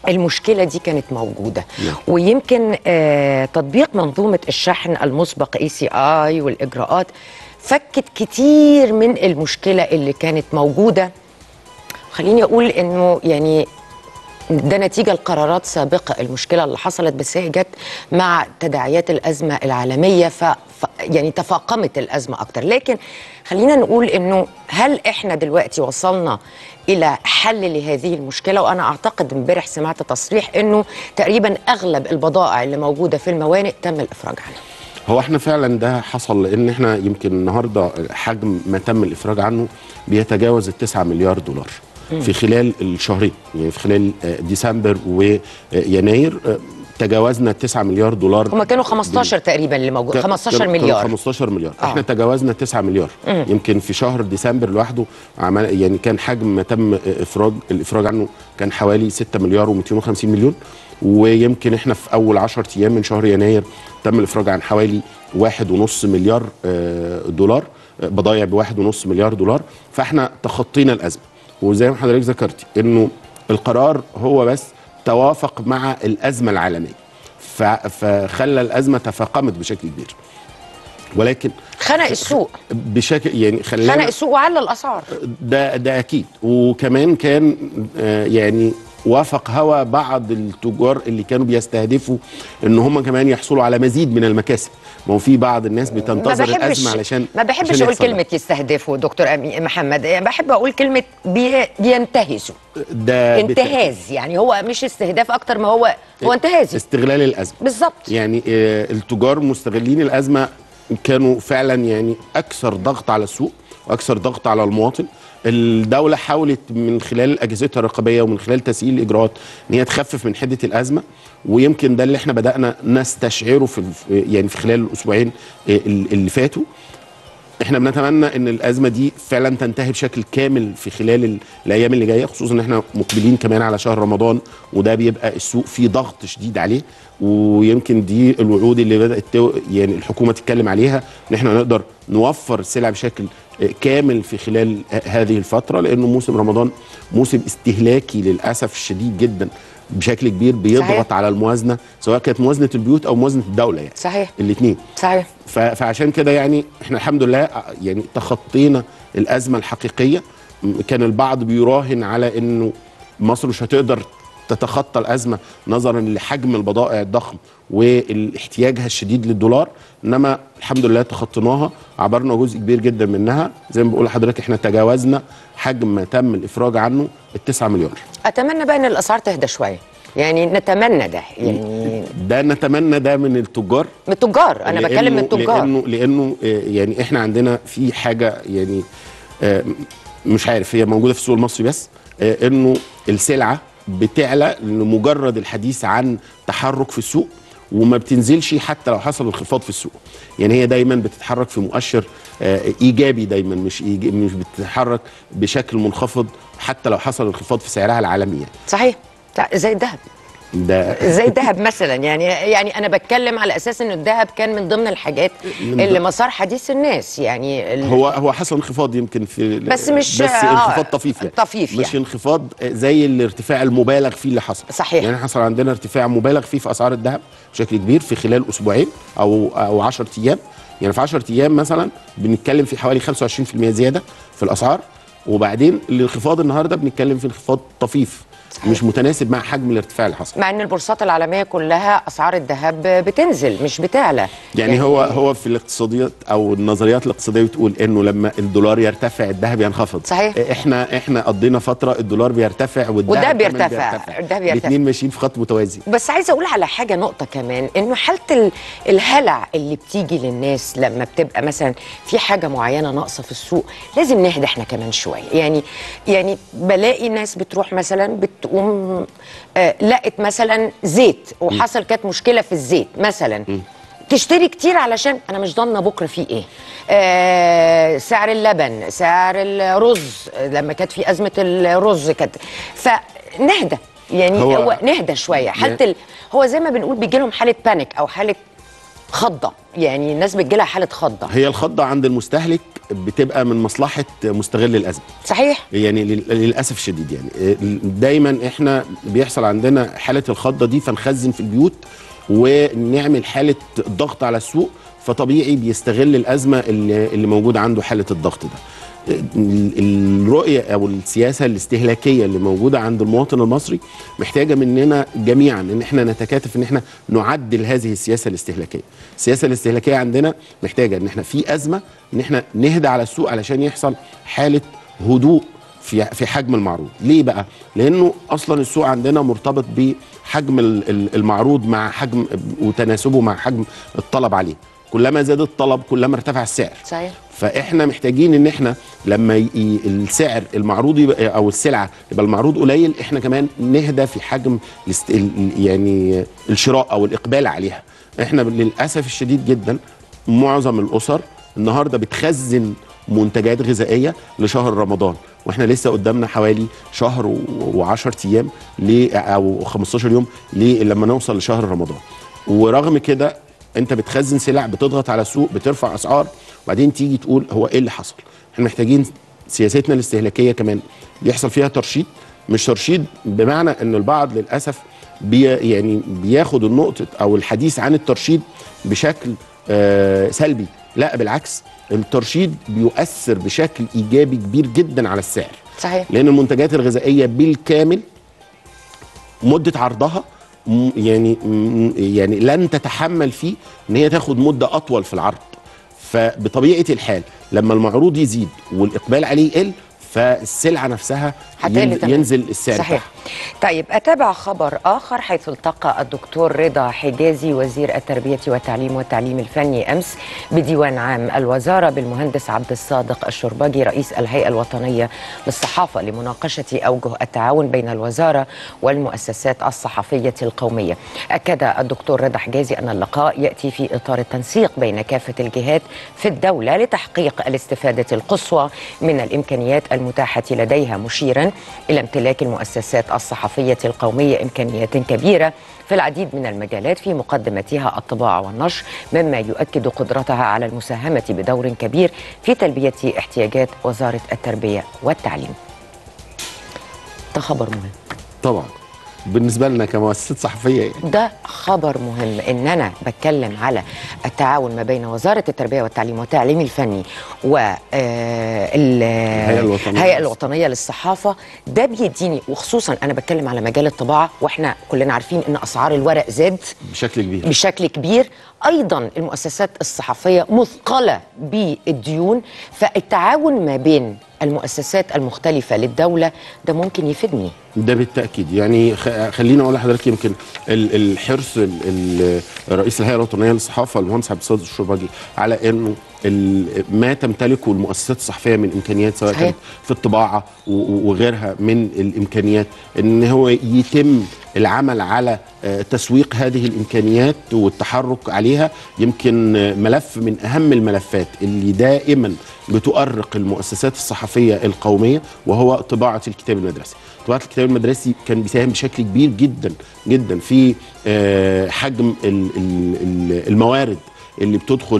المشكلة دي كانت موجودة. نعم. ويمكن آه تطبيق منظومة الشحن المسبق اي سي اي والإجراءات فكت كتير من المشكلة اللي كانت موجودة. خليني أقول إنه يعني ده نتيجة لقرارات سابقة، المشكلة اللي حصلت بس هي جت مع تداعيات الأزمة العالمية ف يعني تفاقمت الأزمة أكتر. لكن خلينا نقول إنه هل إحنا دلوقتي وصلنا إلى حل لهذه المشكلة؟ وأنا أعتقد امبارح سمعت تصريح إنه تقريبا أغلب البضائع اللي موجودة في الموانئ تم الإفراج عنها. هو احنا فعلا ده حصل، لان احنا يمكن النهارده حجم ما تم الافراج عنه بيتجاوز التسعة مليار دولار في خلال الشهرين، يعني في خلال ديسمبر ويناير تجاوزنا تسعة مليار دولار. هما كانوا خمستاشر تقريبا اللي موجود، خمستاشر مليار. خمستاشر مليار. آه. احنا تجاوزنا تسعة مليار. مم. يمكن في شهر ديسمبر لوحده عمل يعني كان حجم ما تم افراج الافراج عنه كان حوالي ستة مليار ومئتين وخمسين مليون، ويمكن احنا في اول عشرة ايام من شهر يناير تم الافراج عن حوالي واحد ونص مليار دولار، بضايع بواحد ونص مليار دولار. فاحنا تخطينا الازمه، وزي ما حضرتك ذكرتي انه القرار هو بس توافق مع الازمه العالميه فخلى الازمه تفاقمت بشكل كبير، ولكن خنق السوق بشكل يعني خلانا خنق السوق وعلى الاسعار. ده ده اكيد، وكمان كان آه يعني وافق هوى بعض التجار اللي كانوا بيستهدفوا ان هم كمان يحصلوا على مزيد من المكاسب. ما هو في بعض الناس بتنتظر الازمه علشان ما بحبش اقول كلمه يستهدفوا دكتور محمد، يعني بحب اقول كلمه بي بينتهزوا. ده انتهاز، يعني هو مش استهداف اكتر ما هو هو انتهاز، استغلال الازمه بالظبط. يعني آه التجار مستغلين الازمه كانوا فعلا يعني اكثر ضغط على السوق واكثر ضغط على المواطن. الدولة حاولت من خلال أجهزتها الرقابية ومن خلال تسهيل الإجراءات إن هي تخفف من حدة الأزمة، ويمكن ده اللي احنا بدأنا نستشعره في يعني في خلال الأسبوعين اللي فاتوا. احنا بنتمنى ان الازمه دي فعلا تنتهي بشكل كامل في خلال الايام اللي جايه، خصوصا ان احنا مقبلين كمان على شهر رمضان وده بيبقى السوق فيه ضغط شديد عليه. ويمكن دي الوعود اللي بدات يعني الحكومه تتكلم عليها ان احنا نقدر نوفر السلع بشكل كامل في خلال هذه الفتره، لانه موسم رمضان موسم استهلاكي للاسف الشديد جدا بشكل كبير، بيضغط صحيح. على الموازنه سواء كانت موازنه البيوت او موازنه الدوله، يعني صحيح الاثنين صحيح. فعشان كده يعني احنا الحمد لله يعني تخطينا الازمه الحقيقيه. كان البعض بيراهن على انه مصر مش هتقدر تتخطى الازمه نظرا لحجم البضائع الضخم والاحتياجها الشديد للدولار، انما الحمد لله تخطيناها، عبرنا جزء كبير جدا منها. زي ما بقول لحضرتك احنا تجاوزنا حجم ما تم الافراج عنه التسعة مليار. اتمنى بقى ان الاسعار تهدى شويه، يعني نتمنى ده، يعني ده نتمنى ده من التجار من التجار انا بكلم من التجار لانه لانه يعني احنا عندنا في حاجه يعني مش عارف هي موجوده في السوق المصري بس، انه السلعه بتعلى لمجرد الحديث عن تحرك في السوق وما بتنزلش حتى لو حصل انخفاض في السوق. يعني هي دايما بتتحرك في مؤشر ايجابي دايما، مش إيجابي مش بتتحرك بشكل منخفض حتى لو حصل انخفاض في سعرها العالمي يعني. صحيح زي الذهب ده زي الذهب مثلا، يعني يعني انا بتكلم على اساس ان الذهب كان من ضمن الحاجات اللي مسار حديث الناس، يعني هو هو حصل انخفاض يمكن في بس مش بس انخفاض طفيف يعني طفيف يعني. مش انخفاض زي الارتفاع المبالغ فيه اللي حصل. صحيح. يعني حصل عندنا ارتفاع مبالغ فيه في اسعار الذهب بشكل كبير في خلال اسبوعين او او عشرة ايام. يعني في عشرة ايام مثلا بنتكلم في حوالي خمسة وعشرين بالمئة زياده في الاسعار، وبعدين الانخفاض النهارده بنتكلم في انخفاض طفيف صحيح. مش متناسب مع حجم الارتفاع اللي حصل، مع ان البورصات العالميه كلها اسعار الذهب بتنزل مش بتعلى. يعني, يعني هو هو في الاقتصاديات او النظريات الاقتصاديه بتقول انه لما الدولار يرتفع الذهب ينخفض. صحيح. احنا احنا قضينا فتره الدولار بيرتفع والذهب بيرتفع الذهب بيرتفع الاثنين ماشيين في خط متوازي. بس عايزه اقول على حاجه نقطه كمان، انه حاله الهلع اللي بتيجي للناس لما بتبقى مثلا في حاجه معينه ناقصه في السوق، لازم نهدى احنا كمان شويه. يعني يعني بلاقي ناس بتروح مثلا بتقوم آه لقت مثلا زيت وحصل كانت مشكله في الزيت مثلا، م. تشتري كتير علشان انا مش ضامنه بكره فيه ايه. آه سعر اللبن، سعر الرز لما كانت في ازمه الرز كانت، فنهدى يعني هو, هو نهدى شويه حاله ال... هو زي ما بنقول بيجي لهم حاله بانيك او حاله خضه، يعني الناس بتجيلها حاله خضه. هي الخضه عند المستهلك بتبقى من مصلحه مستغل الازمه. صحيح. يعني للاسف الشديد يعني دايما احنا بيحصل عندنا حاله الخضه دي، فنخزن في البيوت ونعمل حاله ضغط على السوق، فطبيعي بيستغل الازمه اللي, اللي موجوده عنده حاله الضغط ده. الرؤيه او السياسه الاستهلاكيه اللي موجوده عند المواطن المصري محتاجه مننا جميعا ان احنا نتكاتف ان احنا نعدل هذه السياسه الاستهلاكيه. السياسه الاستهلاكيه عندنا محتاجه ان احنا في ازمه ان احنا نهدى على السوق علشان يحصل حاله هدوء في في حجم المعروض. ليه بقى؟ لانه اصلا السوق عندنا مرتبط بحجم المعروض مع حجم وتناسبه مع حجم الطلب عليه. كلما زاد الطلب كلما ارتفع السعر. صحيح. فاحنا محتاجين ان احنا لما ي... السعر المعروض يبقى او السلعه يبقى المعروض قليل، احنا كمان نهدى في حجم الاست... يعني الشراء او الاقبال عليها. احنا للاسف الشديد جدا معظم الاسر النهارده بتخزن منتجات غذائيه لشهر رمضان، واحنا لسه قدامنا حوالي شهر وعشرة ايام ل او خمستاشر يوم لما نوصل لشهر رمضان. ورغم كده انت بتخزن سلع، بتضغط على السوق، بترفع اسعار، وبعدين تيجي تقول هو ايه اللي حصل؟ احنا محتاجين سياستنا الاستهلاكيه كمان بيحصل فيها ترشيد، مش ترشيد بمعنى ان البعض للاسف بي يعني بياخد النقطه او الحديث عن الترشيد بشكل آه سلبي، لا بالعكس، الترشيد بيؤثر بشكل ايجابي كبير جدا على السعر. صحيح. لان المنتجات الغذائيه بالكامل مده عرضها يعني يعني لن تتحمل فيه ان هي تاخد مده اطول في العرض. فبطبيعه الحال لما المعروض يزيد والاقبال عليه يقل، فالسلعه نفسها ينزل, ينزل السعر. صحيح. طيب اتابع خبر اخر، حيث التقى الدكتور رضا حجازي وزير التربيه والتعليم والتعليم الفني امس بديوان عام الوزاره بالمهندس عبد الصادق الشرباجي رئيس الهيئه الوطنيه للصحافه لمناقشه اوجه التعاون بين الوزاره والمؤسسات الصحفيه القوميه. اكد الدكتور رضا حجازي ان اللقاء ياتي في اطار التنسيق بين كافه الجهات في الدوله لتحقيق الاستفاده القصوى من الامكانيات المتاحه لديها، مشيرا الى امتلاك المؤسسات الصحفية القومية إمكانيات كبيرة في العديد من المجالات في مقدمتها الطباعة والنشر، مما يؤكد قدرتها على المساهمة بدور كبير في تلبية احتياجات وزارة التربية والتعليم. ده خبر مهم طبعا بالنسبة لنا كمؤسسات صحفية يعني. ده خبر مهم ان انا بتكلم على التعاون ما بين وزارة التربية والتعليم والتعليم الفني والهيئة الوطنية للصحافة. ده بيديني، وخصوصا انا بتكلم على مجال الطباعة، واحنا كلنا عارفين ان اسعار الورق زاد بشكل كبير بشكل كبير. ايضا المؤسسات الصحفية مثقلة بالديون، فالتعاون ما بين المؤسسات المختلفة للدولة ده ممكن يفيدني. ده بالتأكيد. يعني خلينا أقول لحضرتك يمكن الحرص رئيس الهيئة الوطنية للصحافة المهندس عبد الصادق الشرباجي على أنه ما تمتلكه المؤسسات الصحفية من إمكانيات سواء كانت في الطباعة وغيرها من الإمكانيات، أن هو يتم العمل على تسويق هذه الإمكانيات والتحرك عليها. يمكن ملف من أهم الملفات اللي دائما بتؤرق المؤسسات الصحفية القومية وهو طباعة الكتاب المدرسي. طباعة الكتاب المدرسي كان بيساهم بشكل كبير جدا جدا في حجم الموارد اللي بتدخل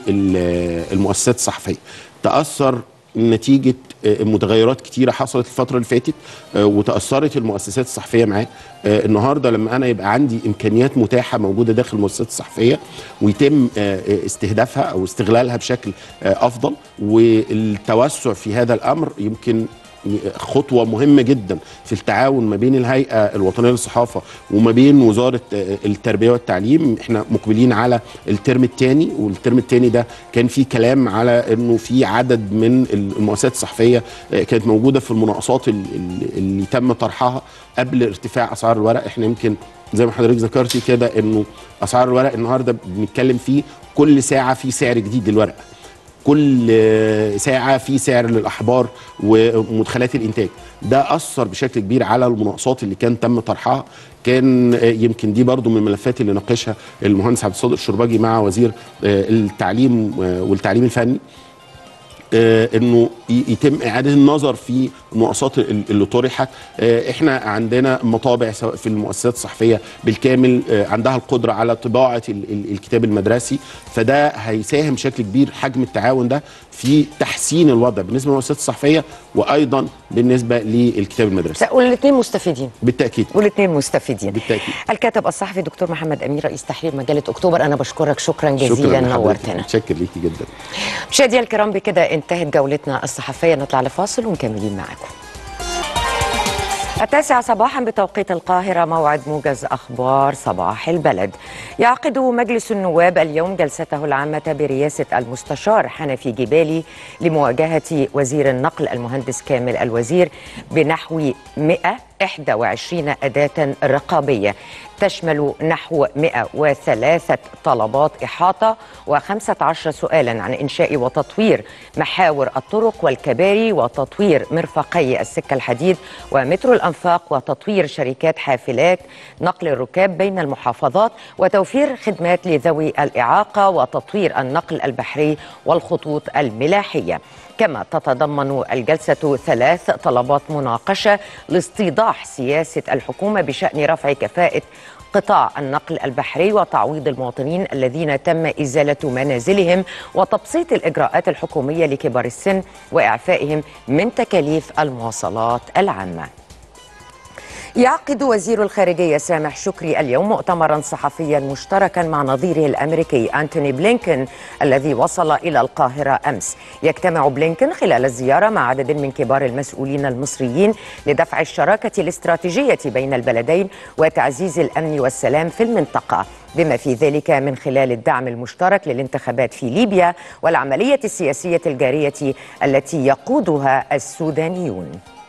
للمؤسسات الصحفية. تأثر نتيجة متغيرات كتيرة حصلت الفترة اللي فاتت وتأثرت المؤسسات الصحفية معاه. النهاردة لما أنا يبقى عندي إمكانيات متاحة موجودة داخل المؤسسات الصحفية ويتم استهدافها أو استغلالها بشكل أفضل، والتوسع في هذا الأمر يمكن خطوة مهمة جدا في التعاون ما بين الهيئة الوطنية للصحافة وما بين وزارة التربية والتعليم. احنا مقبلين على الترم الثاني، والترم الثاني ده كان فيه كلام على انه في عدد من المؤسسات الصحفية كانت موجودة في المناقصات اللي تم طرحها قبل ارتفاع اسعار الورق. احنا يمكن زي ما حضرتك ذكرتي كده انه اسعار الورق النهارده بنتكلم فيه كل ساعة في سعر جديد للورق، كل ساعة في سعر للأحبار ومدخلات الإنتاج. ده أثر بشكل كبير على المناقصات اللي كان تم طرحها. كان يمكن دي برضو من الملفات اللي ناقشها المهندس عبد الصادق الشرباجي مع وزير التعليم والتعليم الفني. آه انه يتم اعاده النظر في النقصات اللي طرحت. آه احنا عندنا مطابع سواء في المؤسسات الصحفيه بالكامل آه عندها القدره على طباعه الكتاب المدرسي، فده هيساهم بشكل كبير حجم التعاون ده في تحسين الوضع بالنسبه للمؤسسات الصحفيه وايضا بالنسبه للكتاب المدرسي. والاثنين مستفيدين بالتاكيد. والاثنين مستفيدين بالتاكيد. الكاتب الصحفي دكتور محمد امين رئيس تحرير مجله اكتوبر، انا بشكرك شكرا جزيلا، نورتنا. متشكر ليكي جدا. مشاهدينا الكرام بكده انتهت جولتنا الصحفيه، نطلع لفاصل ومكملين معاكم. التاسعة صباحا بتوقيت القاهرة موعد موجز أخبار صباح البلد. يعقد مجلس النواب اليوم جلسته العامة برئاسة المستشار حنفي جبالي لمواجهة وزير النقل المهندس كامل الوزير بنحو مئة وواحد وعشرين أداة رقابية تشمل نحو مئة وثلاثة طلبات إحاطة وخمسة عشر سؤالا عن إنشاء وتطوير محاور الطرق والكباري وتطوير مرفقي السكة الحديد ومترو الأنفاق وتطوير شركات حافلات نقل الركاب بين المحافظات وتوفير خدمات لذوي الإعاقة وتطوير النقل البحري والخطوط الملاحية. كما تتضمن الجلسة ثلاث طلبات مناقشة لاستيضاح سياسة الحكومة بشأن رفع كفاءة قطاع النقل البحري وتعويض المواطنين الذين تم إزالة منازلهم وتبسيط الإجراءات الحكومية لكبار السن وإعفائهم من تكاليف المواصلات العامة. يعقد وزير الخارجية سامح شكري اليوم مؤتمرا صحفيا مشتركا مع نظيره الأمريكي أنتوني بلينكن الذي وصل إلى القاهرة أمس. يجتمع بلينكن خلال الزيارة مع عدد من كبار المسؤولين المصريين لدفع الشراكة الاستراتيجية بين البلدين وتعزيز الأمن والسلام في المنطقة، بما في ذلك من خلال الدعم المشترك للانتخابات في ليبيا والعملية السياسية الجارية التي يقودها السودانيون.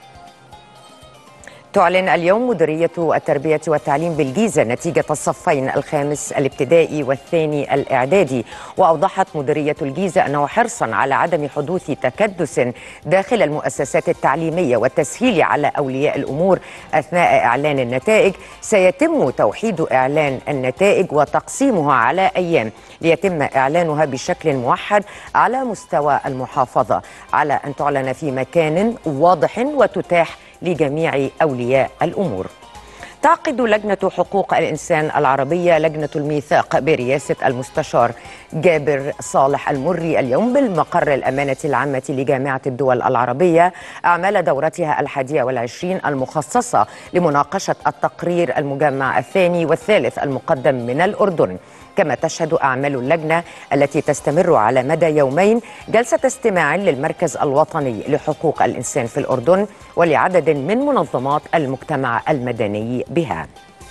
تعلن اليوم مديرية التربية والتعليم بالجيزة نتيجة الصفين الخامس الابتدائي والثاني الإعدادي. وأوضحت مديرية الجيزة أنه حرصا على عدم حدوث تكدس داخل المؤسسات التعليمية والتسهيل على أولياء الأمور أثناء إعلان النتائج سيتم توحيد إعلان النتائج وتقسيمها على أيام ليتم إعلانها بشكل موحد على مستوى المحافظة، على أن تعلن في مكان واضح وتتاح لجميع أولياء الأمور. تعقد لجنة حقوق الإنسان العربية لجنة الميثاق برئاسة المستشار جابر صالح المري اليوم بالمقر الأمانة العامة لجامعة الدول العربية أعمال دورتها الحادية والعشرين المخصصة لمناقشة التقرير المجمع الثاني والثالث المقدم من الأردن. كما تشهد أعمال اللجنة التي تستمر على مدى يومين جلسة استماع للمركز الوطني لحقوق الإنسان في الأردن ولعدد من منظمات المجتمع المدني بها.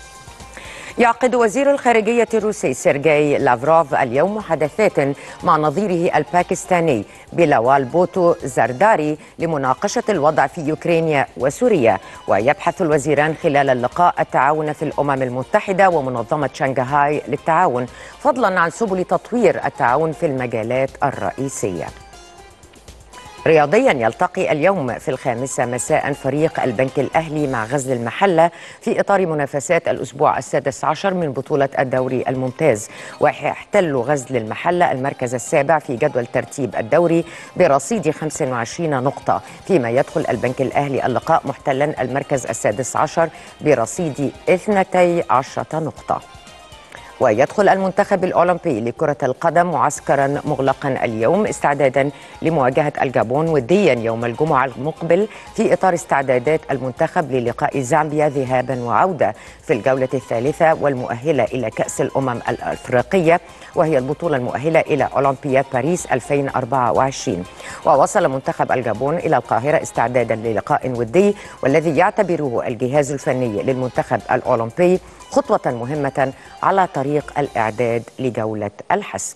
يعقد وزير الخارجية الروسي سيرجي لافروف اليوم محادثات مع نظيره الباكستاني بلوال بوتو زرداري لمناقشة الوضع في يوكرانيا وسوريا. ويبحث الوزيران خلال اللقاء التعاون في الأمم المتحدة ومنظمة شنغهاي للتعاون، فضلا عن سبل تطوير التعاون في المجالات الرئيسية. رياضيا يلتقي اليوم في الخامسة مساء فريق البنك الأهلي مع غزل المحلة في إطار منافسات الأسبوع السادس عشر من بطولة الدوري الممتاز. ويحتل غزل المحلة المركز السابع في جدول ترتيب الدوري برصيد خمس وعشرين نقطة، فيما يدخل البنك الأهلي اللقاء محتلا المركز السادس عشر برصيد اثنتي عشرة نقطة. ويدخل المنتخب الأولمبي لكرة القدم معسكرا مغلقا اليوم استعدادا لمواجهة الجابون وديا يوم الجمعة المقبل في إطار استعدادات المنتخب للقاء زامبيا ذهابا وعودة في الجولة الثالثة والمؤهلة إلى كأس الأمم الأفريقية، وهي البطولة المؤهلة إلى أولمبياد باريس ألفين وأربعة وعشرين. ووصل منتخب الجابون إلى القاهرة استعدادا للقاء ودي والذي يعتبره الجهاز الفني للمنتخب الأولمبي خطوة مهمة على طريق الإعداد لجولة الحسم.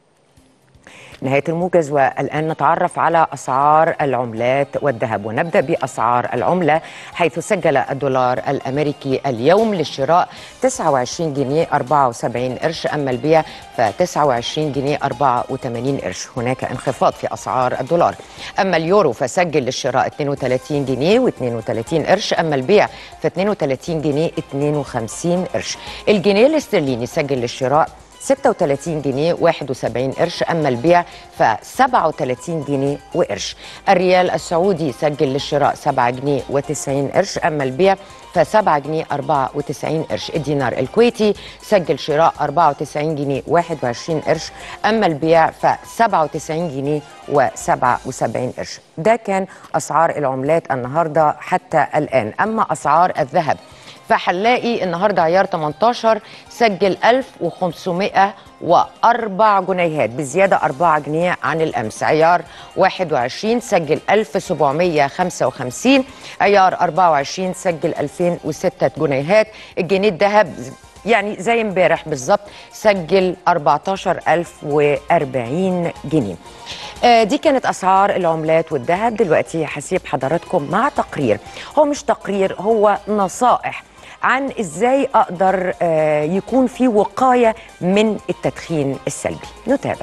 نهاية الموجز، والآن نتعرف على أسعار العملات والذهب، ونبدأ بأسعار العملة حيث سجل الدولار الأمريكي اليوم للشراء تسعة وعشرين جنيه أربعة وسبعين قرش، أما البيع ف تسعة وعشرين جنيه أربعة وثمانين قرش. هناك انخفاض في أسعار الدولار. أما اليورو فسجل للشراء اثنين وثلاثين جنيه واثنين وثلاثين قرش، أما البيع ف اثنين وثلاثين جنيه اثنين وخمسين قرش. الجنيه الاسترليني سجل للشراء ستة وثلاثين جنيه وواحد وسبعين قرش، أما البيع ف سبعة وثلاثين جنيه وقرش. الريال السعودي سجل للشراء سبعة جنيه وتسعين قرش، أما البيع ف سبعة جنيه أربعة وتسعين قرش. الدينار الكويتي سجل شراء أربعة وتسعين جنيه واحد وعشرين قرش، أما البيع ف سبعة وتسعين جنيه وسبعة وسبعين قرش. ده كان أسعار العملات النهارده حتى الآن. أما أسعار الذهب فهنلاقي النهارده عيار تمنتاشر سجل ألف وخمسمائة وأربعة جنيهات بزياده أربعة جنيه عن الامس. عيار واحد وعشرين سجل ألف وسبعمائة وخمسة وخمسين، عيار أربعة وعشرين سجل ألفين وستة جنيهات. الجنيه الذهب يعني زي امبارح بالظبط سجل أربعتاشر ألف وأربعين جنيه. آه دي كانت اسعار العملات والذهب. دلوقتي هسيب حضراتكم مع تقرير، هو مش تقرير، هو نصائح عن ازاي اقدر آه يكون في وقايه من التدخين السلبي. نتابع.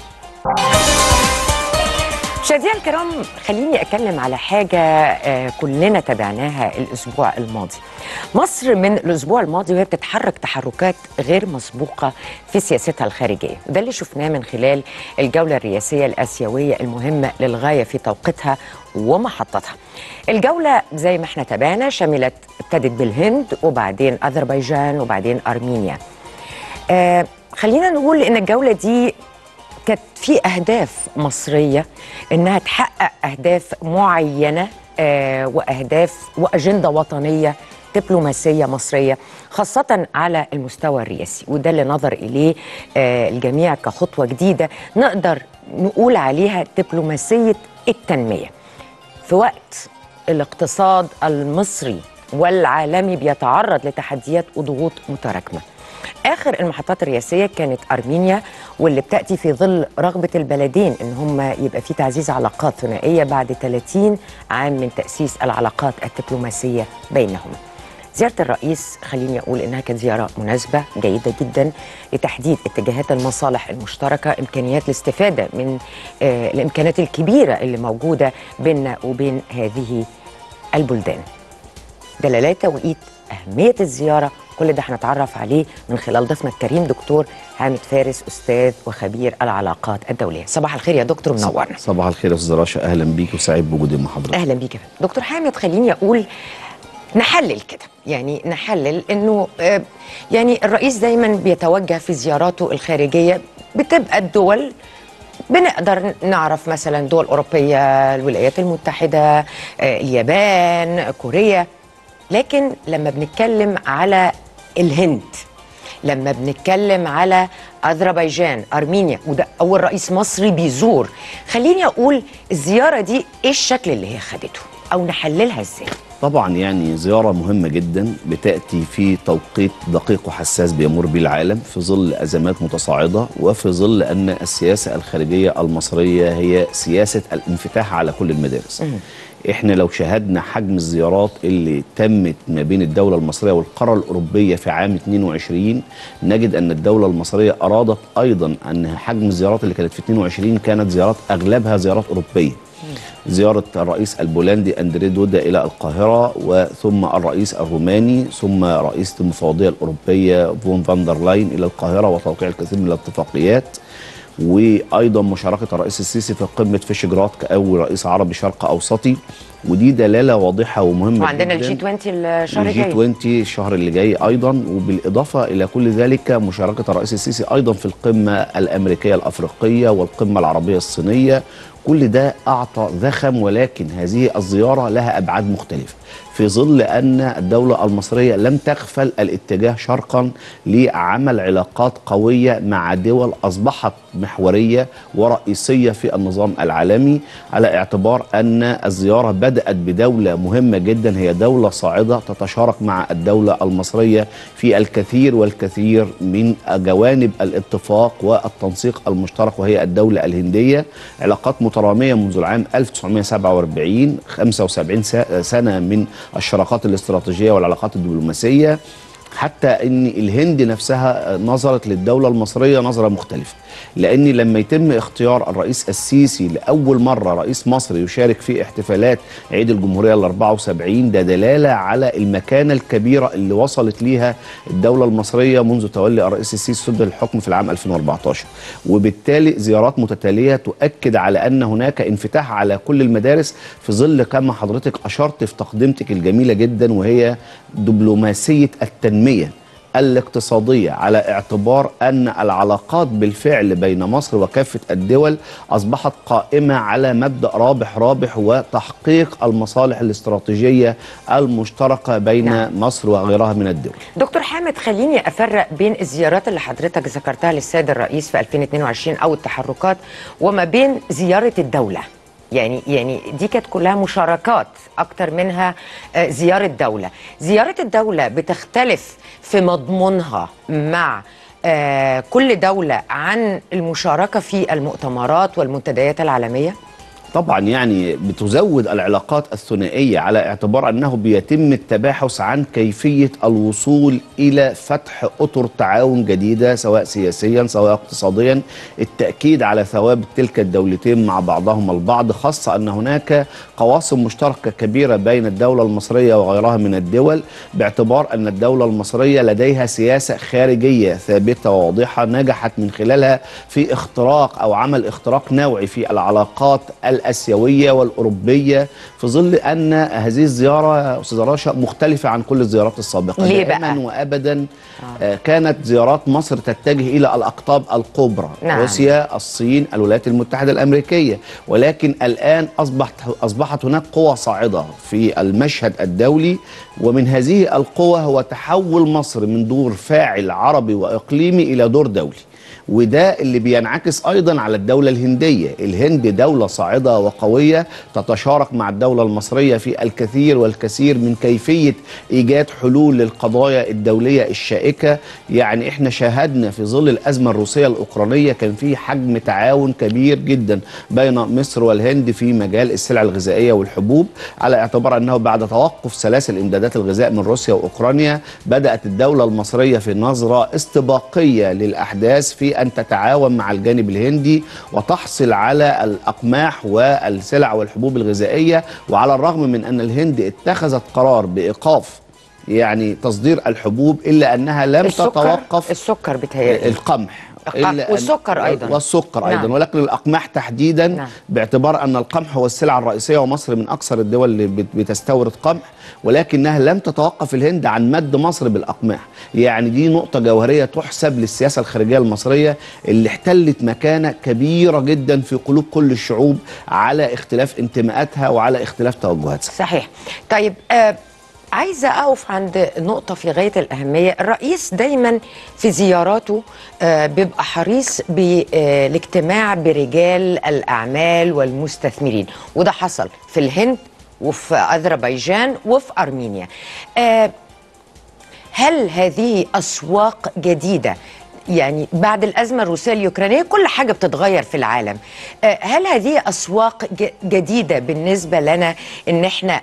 مشاهدينا الكرام، خليني اتكلم على حاجه آه كلنا تابعناها الاسبوع الماضي. مصر من الاسبوع الماضي وهي بتتحرك تحركات غير مسبوقه في سياستها الخارجيه، وده اللي شفناه من خلال الجوله الرئاسيه الاسيويه المهمه للغايه في توقيتها ومحطتها. الجوله زي ما احنا تابعنا شملت ابتدت بالهند وبعدين اذربيجان وبعدين ارمينيا. آه خلينا نقول ان الجوله دي كانت في أهداف مصرية إنها تحقق أهداف معينة آه وأهداف وأجندة وطنية دبلوماسية مصرية خاصة على المستوى الرئاسي، وده اللي نظر إليه آه الجميع كخطوة جديدة نقدر نقول عليها دبلوماسية التنمية. في وقت الاقتصاد المصري والعالمي بيتعرض لتحديات وضغوط متراكمة، آخر المحطات الرئاسية كانت أرمينيا، واللي بتأتي في ظل رغبة البلدين إن هم يبقى في تعزيز علاقات ثنائية بعد ثلاثين عام من تأسيس العلاقات الدبلوماسية بينهما. زيارة الرئيس خليني أقول إنها كانت زيارة مناسبة جيدة جدا لتحديد اتجاهات المصالح المشتركة، إمكانيات الاستفادة من آه الإمكانات الكبيرة اللي موجودة بيننا وبين هذه البلدان. دلالات توقيت أهمية الزيارة كل ده هنتعرف عليه من خلال ضيفنا الكريم دكتور حامد فارس، أستاذ وخبير العلاقات الدولية. صباح الخير يا دكتور، منورنا. صباح الخير يا أستاذ رشا، أهلا بيك وسعيد بوجودي مع حضرتك. أهلا بيك يا فندم. دكتور حامد، خليني أقول نحلل كده، يعني نحلل إنه آه يعني الرئيس دايما بيتوجه في زياراته الخارجية بتبقى الدول بنقدر نعرف مثلا دول أوروبية، الولايات المتحدة، آه اليابان، كوريا، لكن لما بنتكلم على الهند، لما بنتكلم على أذربيجان، أرمينيا، وده أول رئيس مصري بيزور، خليني أقول الزيارة دي إيه الشكل اللي هي خدته أو نحللها إزاي؟ طبعا يعني زيارة مهمة جدا بتأتي في توقيت دقيق وحساس بيمر به العالم في ظل أزمات متصاعدة، وفي ظل أن السياسة الخارجية المصرية هي سياسة الانفتاح على كل المدارس. م. احنا لو شاهدنا حجم الزيارات اللي تمت ما بين الدولة المصرية والقارة الأوروبية في عام اثنين وعشرين نجد أن الدولة المصرية أرادت أيضا أن حجم الزيارات اللي كانت في اثنين وعشرين كانت زيارات أغلبها زيارات أوروبية. زيارة الرئيس البولندي أندري دودا إلى القاهرة، وثم الرئيس الروماني، ثم رئيسة المفوضية الأوروبية فون فاندر لاين إلى القاهرة وتوقيع الكثير من الاتفاقيات، وايضا مشاركه الرئيس السيسي في قمه فيشجراد كاول رئيس عربي شرق اوسطي، ودي دلاله واضحه ومهمه. وعندنا الجي عشرين الشهر الجاي، الجي عشرين الشهر اللي جاي ايضا، وبالاضافه الى كل ذلك مشاركه الرئيس السيسي ايضا في القمه الامريكيه الافريقيه والقمه العربيه الصينيه. كل ده اعطى ذخم، ولكن هذه الزياره لها ابعاد مختلفه في ظل أن الدولة المصرية لم تغفل الاتجاه شرقا لعمل علاقات قوية مع دول أصبحت محورية ورئيسية في النظام العالمي، على اعتبار أن الزيارة بدأت بدولة مهمة جدا هي دولة صاعدة تتشارك مع الدولة المصرية في الكثير والكثير من جوانب الاتفاق والتنسيق المشترك، وهي الدولة الهندية. علاقات مترامية منذ العام ألف وتسعمائة وسبعة وأربعين، خمسة وسبعين سنة من الشراكات الاستراتيجية والعلاقات الدبلوماسية. حتى ان الهند نفسها نظرت للدولة المصرية نظرة مختلفة، لان لما يتم اختيار الرئيس السيسي لاول مرة رئيس مصري يشارك في احتفالات عيد الجمهورية الأربعة وسبعين، ده دلالة على المكانة الكبيرة اللي وصلت ليها الدولة المصرية منذ تولي الرئيس السيسي سد الحكم في العام ألفين وأربعتاشر، وبالتالي زيارات متتالية تؤكد على ان هناك انفتاح على كل المدارس في ظل كما حضرتك اشرت في تقدمتك الجميلة جدا، وهي دبلوماسية التنمية الاقتصادية، على اعتبار أن العلاقات بالفعل بين مصر وكافة الدول أصبحت قائمة على مبدأ رابح رابح وتحقيق المصالح الاستراتيجية المشتركة بين نعم. مصر وغيرها من الدول. دكتور حامد، خليني أفرق بين الزيارات اللي حضرتك ذكرتها للسيد الرئيس في ألفين واثنين وعشرين أو التحركات، وما بين زيارة الدولة. يعني يعني دي كانت كلها مشاركات أكتر منها زيارة دولة. زيارة الدولة بتختلف في مضمونها مع كل دولة عن المشاركة في المؤتمرات والمنتديات العالمية؟ طبعا يعني بتزود العلاقات الثنائية، على اعتبار أنه بيتم التباحث عن كيفية الوصول إلى فتح أطر تعاون جديدة سواء سياسيا سواء اقتصاديا، التأكيد على ثوابت تلك الدولتين مع بعضهم البعض، خاصة أن هناك قواسم مشتركة كبيرة بين الدولة المصرية وغيرها من الدول، باعتبار أن الدولة المصرية لديها سياسة خارجية ثابتة وواضحة نجحت من خلالها في اختراق أو عمل اختراق نوعي في العلاقات الآسيوية والأوروبية، في ظل أن هذه الزيارة أستاذ رشا مختلفة عن كل الزيارات السابقة. ليه دائما بقى؟ وأبدا آه. كانت زيارات مصر تتجه إلى الأقطاب الكبرى، نعم. روسيا، الصين، الولايات المتحدة الأمريكية، ولكن الآن أصبحت أصبحت هناك قوى صاعدة في المشهد الدولي، ومن هذه القوى هو تحول مصر من دور فاعل عربي وإقليمي إلى دور دولي، وده اللي بينعكس أيضا على الدولة الهندية. الهند دولة صاعدة وقوية تتشارك مع الدولة المصرية في الكثير والكثير من كيفية إيجاد حلول للقضايا الدولية الشائكة. يعني إحنا شاهدنا في ظل الأزمة الروسية الأوكرانية كان في حجم تعاون كبير جدا بين مصر والهند في مجال السلع الغذائية والحبوب، على اعتبار أنه بعد توقف سلاسل إمدادات الغذاء من روسيا وأوكرانيا بدأت الدولة المصرية في نظرة استباقية للأحداث في أن تتعاون مع الجانب الهندي وتحصل على الأقماح والسلع والحبوب الغذائية. وعلى الرغم من أن الهند اتخذت قرار بإيقاف يعني تصدير الحبوب، إلا أنها لم السكر تتوقف السكر بتهيألي القمح والسكر أيضا والسكر أيضا، نعم. ولكن الأقماح تحديدا، نعم. باعتبار أن القمح هو السلعة الرئيسية ومصر من أكثر الدول اللي بتستورد قمح، ولكنها لم تتوقف الهند عن مد مصر بالأقماح. يعني دي نقطة جوهرية تحسب للسياسة الخارجية المصرية اللي احتلت مكانة كبيرة جدا في قلوب كل الشعوب على اختلاف انتماءاتها وعلى اختلاف توجهاتها. صحيح. طيب آه عايزة أقف عند نقطة في غاية الأهمية. الرئيس دايما في زياراته آه بيبقى حريص بالاجتماع برجال الأعمال والمستثمرين، وده حصل في الهند وفي أذربيجان وفي أرمينيا. آه هل هذه أسواق جديدة؟ يعني بعد الأزمة الروسية اليوكرانية كل حاجة بتتغير في العالم. آه هل هذه أسواق جديدة بالنسبة لنا إن احنا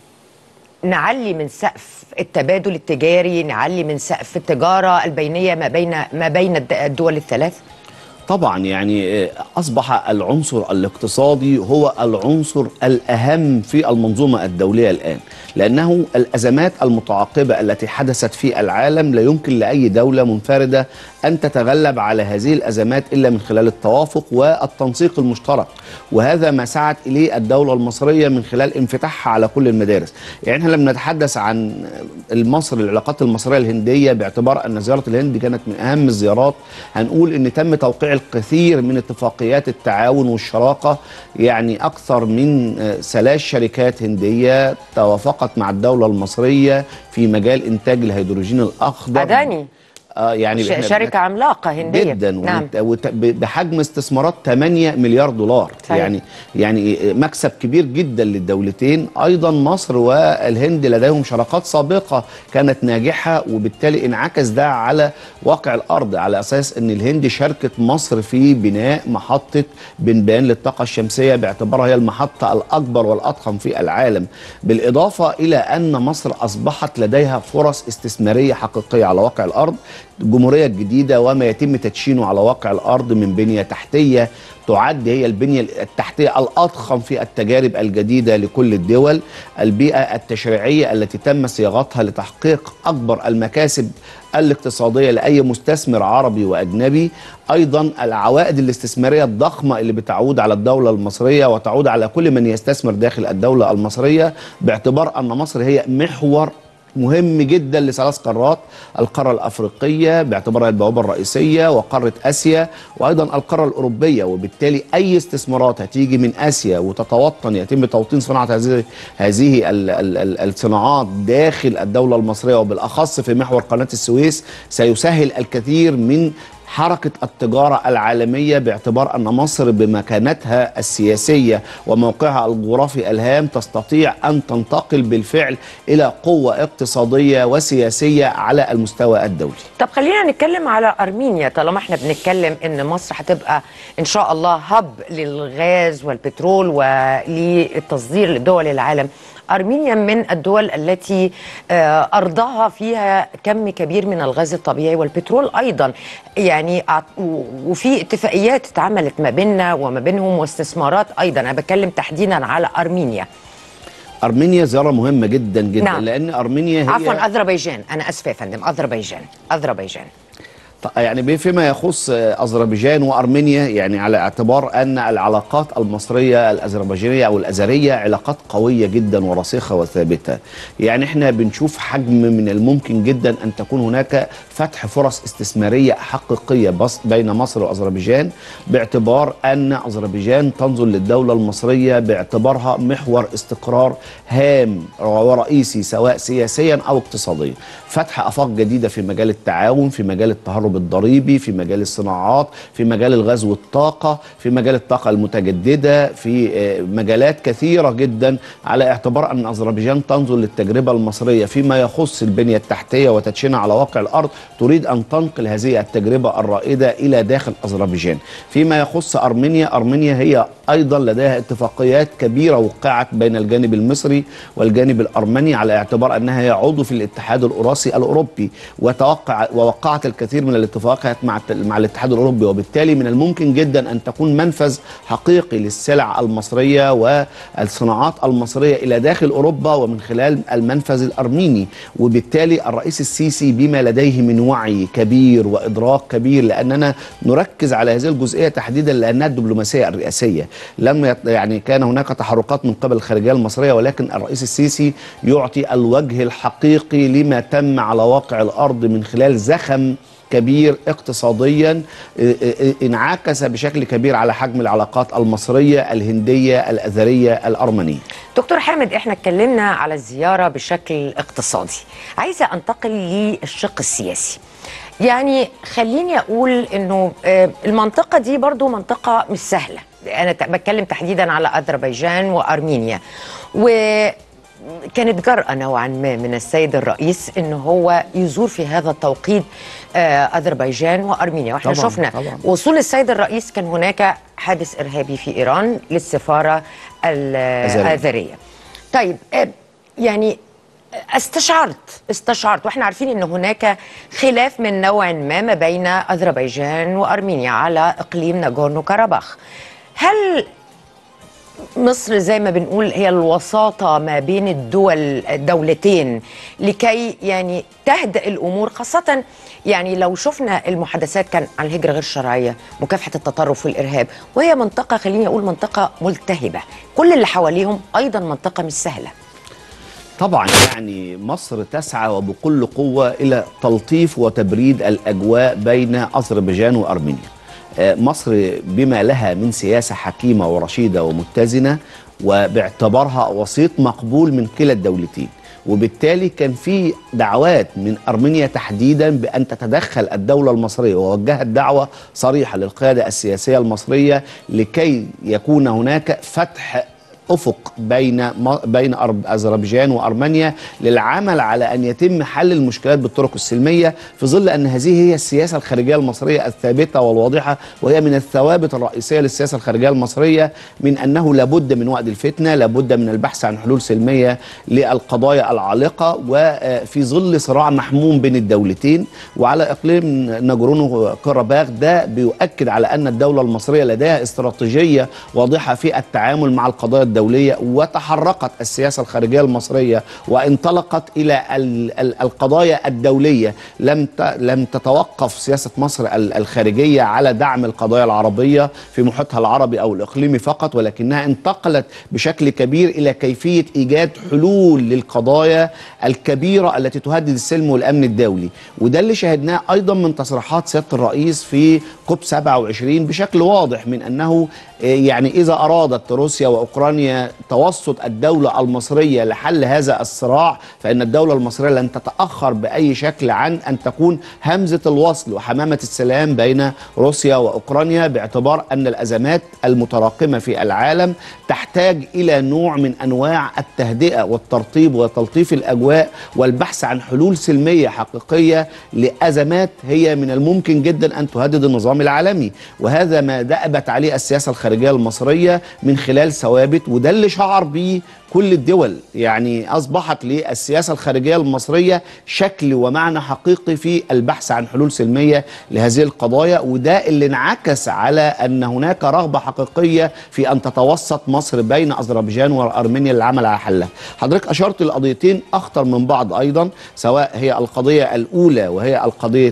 نعلي من سقف التبادل التجاري، نعلي من سقف التجارة البينية ما بين ما بين الدول الثلاث؟ طبعا يعني أصبح العنصر الاقتصادي هو العنصر الأهم في المنظومة الدولية الآن، لأنه الأزمات المتعاقبة التي حدثت في العالم لا يمكن لأي دولة منفردة أن تتغلب على هذه الأزمات إلا من خلال التوافق والتنسيق المشترك، وهذا ما سعت إليه الدولة المصرية من خلال انفتاحها على كل المدارس. يعني احنا لما نتحدث عن المصري العلاقات المصرية الهندية، باعتبار أن زيارة الهند كانت من أهم الزيارات، هنقول أن تم توقيع الكثير من اتفاقيات التعاون والشراكة. يعني أكثر من ثلاث شركات هندية توافقت مع الدولة المصرية في مجال إنتاج الهيدروجين الأخضر. أداني آه يعني ش- شركه عملاقه هنديه جدا، نعم. وت- بحجم استثمارات ثمانية مليار دولار. صحيح. يعني يعني مكسب كبير جدا للدولتين. ايضا مصر والهند لديهم شراكات سابقه كانت ناجحه، وبالتالي انعكس ده على واقع الارض، على اساس ان الهند شاركت مصر في بناء محطه بنبان للطاقه الشمسيه باعتبارها هي المحطه الاكبر والاضخم في العالم. بالاضافه الى ان مصر اصبحت لديها فرص استثماريه حقيقيه على واقع الارض. الجمهوريه الجديده وما يتم تدشينه على واقع الارض من بنيه تحتيه تعد هي البنيه التحتيه الاضخم في التجارب الجديده لكل الدول. البيئه التشريعيه التي تم صياغتها لتحقيق اكبر المكاسب الاقتصاديه لاي مستثمر عربي واجنبي. ايضا العوائد الاستثماريه الضخمه اللي بتعود على الدوله المصريه وتعود على كل من يستثمر داخل الدوله المصريه، باعتبار ان مصر هي محور مهم جدا لثلاث قارات: القاره الافريقيه باعتبارها البوابه الرئيسيه، وقاره اسيا، وايضا القاره الاوروبيه. وبالتالي اي استثمارات هتيجي من اسيا وتتوطن يتم توطين صناعه هذه هذه ال ال ال الصناعات داخل الدوله المصريه، وبالاخص في محور قناه السويس، سيسهل الكثير من حركة التجارة العالمية، باعتبار أن مصر بمكانتها السياسية وموقعها الجغرافي الهام تستطيع أن تنتقل بالفعل إلى قوة اقتصادية وسياسية على المستوى الدولي. طب خلينا نتكلم على أرمينيا، طالما احنا بنتكلم ان مصر هتبقى ان شاء الله هب للغاز والبترول وللتصدير لدول العالم. أرمينيا من الدول التي أرضها فيها كم كبير من الغاز الطبيعي والبترول أيضا، يعني وفي اتفاقيات اتعملت ما بيننا وما بينهم واستثمارات أيضا. أنا بتكلم تحديدا على أرمينيا. أرمينيا زيارة مهمة جدا جدا. نعم. لأن أرمينيا هي عفوا أذربيجان، أنا أسفة يا فندم، أذربيجان أذربيجان يعني فيما يخص أذربيجان وأرمينيا، يعني على اعتبار أن العلاقات المصرية الأذربيجانية أو الأزرية علاقات قوية جدا وراسخة وثابتة. يعني احنا بنشوف حجم من الممكن جدا أن تكون هناك فتح فرص استثمارية حقيقية بس بين مصر وأذربيجان، باعتبار أن أذربيجان تنظر للدولة المصرية باعتبارها محور استقرار هام ورئيسي سواء سياسيا أو اقتصاديا. فتح آفاق جديدة في مجال التعاون، في مجال التهرب الضريبي، في مجال الصناعات، في مجال الغاز والطاقة، في مجال الطاقة المتجددة، في مجالات كثيرة جدا، على اعتبار أن أذربيجان تنظر للتجربة المصرية فيما يخص البنية التحتية وتدشينها على واقع الأرض، تريد أن تنقل هذه التجربة الرائدة إلى داخل أذربيجان. فيما يخص أرمينيا، أرمينيا هي أيضا لديها اتفاقيات كبيرة وقعت بين الجانب المصري والجانب الأرمني، على اعتبار أنها هي عضو في الاتحاد الأوراسي الأوروبي، وتوقع ووقعت الكثير من الاتفاقات مع مع الاتحاد الأوروبي. وبالتالي من الممكن جدا أن تكون منفذ حقيقي للسلع المصرية والصناعات المصرية إلى داخل أوروبا ومن خلال المنفذ الأرميني. وبالتالي الرئيس السيسي بما لديه من وعي كبير وإدراك كبير، لأننا نركز على هذه الجزئية تحديدا لأنها الدبلوماسية الرئاسية. لم يعني كان هناك تحركات من قبل الخارجية المصرية، ولكن الرئيس السيسي يعطي الوجه الحقيقي لما تم على واقع الأرض من خلال زخم كبير اقتصاديا انعكس بشكل كبير على حجم العلاقات المصرية الهندية الأزرية الأرمنية. دكتور حامد، احنا اتكلمنا على الزيارة بشكل اقتصادي، عايزة انتقل للشق السياسي. يعني خليني اقول انه المنطقة دي برضو منطقة مش سهلة، انا بتكلم تحديدا على أذربيجان وأرمينيا، وكانت جرأة نوعا ما من السيد الرئيس ان هو يزور في هذا التوقيت أذربيجان وأرمينيا. واحنا طبعاً شفنا طبعاً. وصول السيد الرئيس كان هناك حادث إرهابي في إيران للسفارة الآذرية. طيب يعني استشعرت استشعرت واحنا عارفين ان هناك خلاف من نوع ما ما بين أذربيجان وأرمينيا على إقليم ناغورنو كاراباخ. هل مصر زي ما بنقول هي الوساطة ما بين الدول الدولتين لكي يعني تهدأ الأمور، خاصة يعني لو شفنا المحادثات كان عن الهجرة غير الشرعية، مكافحة التطرف والإرهاب، وهي منطقة خليني أقول منطقة ملتهبة، كل اللي حواليهم أيضا منطقة مش سهلة. طبعا يعني مصر تسعى وبكل قوة إلى تلطيف وتبريد الأجواء بين أذربيجان وأرمينيا. مصر بما لها من سياسة حكيمة ورشيدة ومتزنة، وباعتبارها وسيط مقبول من كلا الدولتين، وبالتالي كان في دعوات من أرمينيا تحديدا بأن تتدخل الدولة المصرية، ووجهت دعوة صريحة للقيادة السياسية المصرية لكي يكون هناك فتح أفق بين بين أذربيجان وأرمينيا للعمل على أن يتم حل المشكلات بالطرق السلمية، في ظل أن هذه هي السياسة الخارجية المصرية الثابتة والواضحة، وهي من الثوابت الرئيسية للسياسة الخارجية المصرية، من أنه لابد من وقت الفتنة، لابد من البحث عن حلول سلمية للقضايا العالقة، وفي ظل صراع محموم بين الدولتين. وعلى إقليم ناجورنو كاراباخ ده بيؤكد على أن الدولة المصرية لديها استراتيجية واضحة في التعامل مع القضايا الدولية، وتحركت السياسة الخارجية المصرية وانطلقت إلى القضايا الدولية. لم لم تتوقف سياسة مصر الخارجية على دعم القضايا العربية في محيطها العربي أو الإقليمي فقط، ولكنها انتقلت بشكل كبير إلى كيفية إيجاد حلول للقضايا الكبيرة التي تهدد السلم والأمن الدولي. وده اللي شاهدناه أيضا من تصريحات سيادة الرئيس في كوب سبعة وعشرين بشكل واضح، من أنه يعني إذا أرادت روسيا وأوكرانيا توسط الدولة المصرية لحل هذا الصراع، فإن الدولة المصرية لن تتأخر بأي شكل عن أن تكون همزة الوصل وحمامة السلام بين روسيا وأوكرانيا، باعتبار أن الأزمات المتراكمة في العالم تحتاج إلى نوع من أنواع التهدئة والترطيب وتلطيف الأجواء والبحث عن حلول سلمية حقيقية لأزمات هي من الممكن جدا أن تهدد النظام العالمي. وهذا ما دأبت عليه السياسة الخارجية المصرية من خلال ثوابت، وده اللي شعر به كل الدول. يعني أصبحت للسياسة الخارجية المصرية شكل ومعنى حقيقي في البحث عن حلول سلمية لهذه القضايا، وده اللي انعكس على أن هناك رغبة حقيقية في أن تتوسط مصر بين أذربيجان وأرمينيا للعمل على حلها. حضرتك أشرت لقضيتين أخطر من بعض أيضا، سواء هي القضية الأولى وهي القضية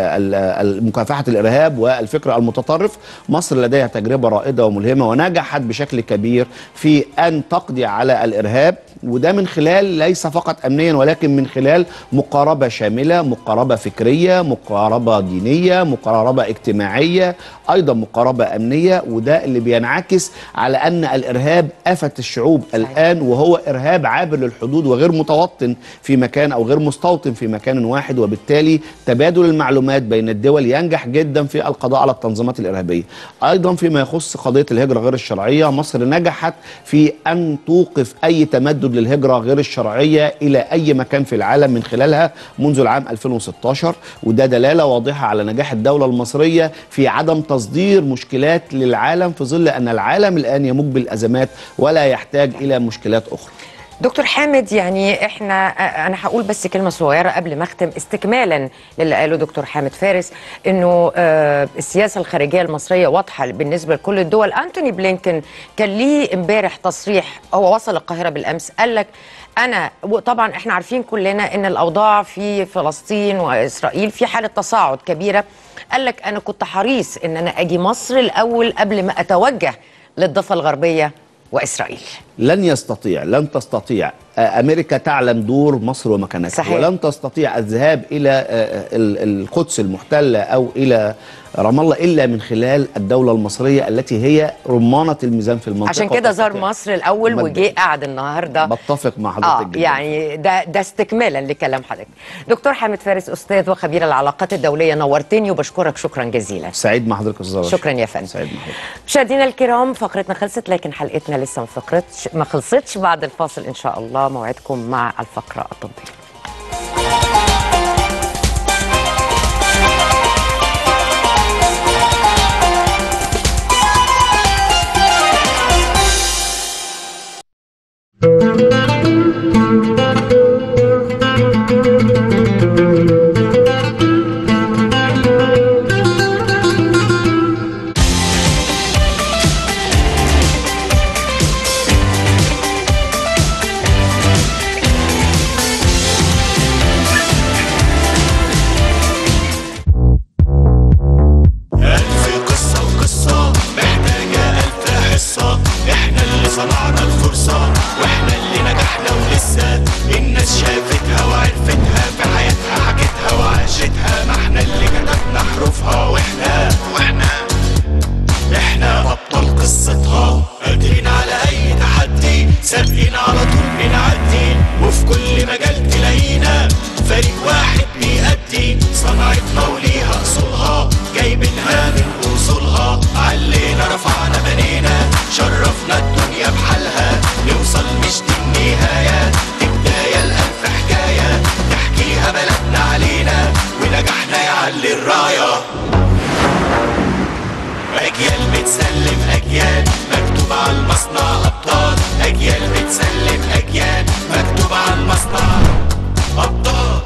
مكافحة الإرهاب والفكر المتطرف. مصر لديها تجربة رائدة وملهمة ونجحت بشكل كبير في أن تقضي على الإرهاب، وده من خلال ليس فقط أمنيا ولكن من خلال مقاربة شاملة، مقاربة فكرية، مقاربة دينية، مقاربة اجتماعية، أيضا مقاربة أمنية. وده اللي بينعكس على أن الإرهاب آفة الشعوب الآن، وهو إرهاب عابر للحدود وغير متوطن في مكان أو غير مستوطن في مكان واحد، وبالتالي تبادل المعلومات بين الدول ينجح جدا في القضاء على التنظيمات الإرهابية. أيضا فيما يخص قضية الهجرة غير الشرعية، مصر نجحت في أن توقف أي تمدد للهجرة غير الشرعية إلى أي مكان في العالم من خلالها منذ العام ألفين وستاشر، وده دلالة واضحة على نجاح الدولة المصرية في عدم تصدير مشكلات للعالم، في ظل أن العالم الآن يموج بالأزمات ولا يحتاج إلى مشكلات أخرى. دكتور حامد، يعني احنا انا هقول بس كلمه صغيره قبل ما اختم، استكمالا للي قاله دكتور حامد فارس، انه آه السياسه الخارجيه المصريه واضحه بالنسبه لكل الدول. انتوني بلينكن كان ليه امبارح تصريح، هو وصل القاهره بالامس، قال لك انا، وطبعا احنا عارفين كلنا ان الاوضاع في فلسطين واسرائيل في حاله تصاعد كبيره، قال لك انا كنت حريص ان انا اجي مصر الاول قبل ما اتوجه للضفه الغربيه وإسرائيل. لن يستطيع لن تستطيع أمريكا تعلم دور مصر ومكانتها، صحيح. ولن تستطيع الذهاب إلى القدس المحتلة أو إلى رام الله إلا من خلال الدولة المصرية التي هي رمانة الميزان في المنطقة. عشان كده زار مصر الأول وجي قاعد النهاردة. بتفق مع حضرتك آه جدا. يعني ده ده استكمالا لكلام حضرتك. دكتور حامد فارس، أستاذ وخبير العلاقات الدولية، نورتني وبشكرك شكرا جزيلا. سعيد مع حضرتك أستاذ. شكرا يا فندم. سعيد مع حضرتك. مشاهدينا الكرام، فقرتنا خلصت لكن حلقتنا لسه ما فقرتش ما خلصتش. بعد الفاصل إن شاء الله موعدكم مع الفقرة الطبية.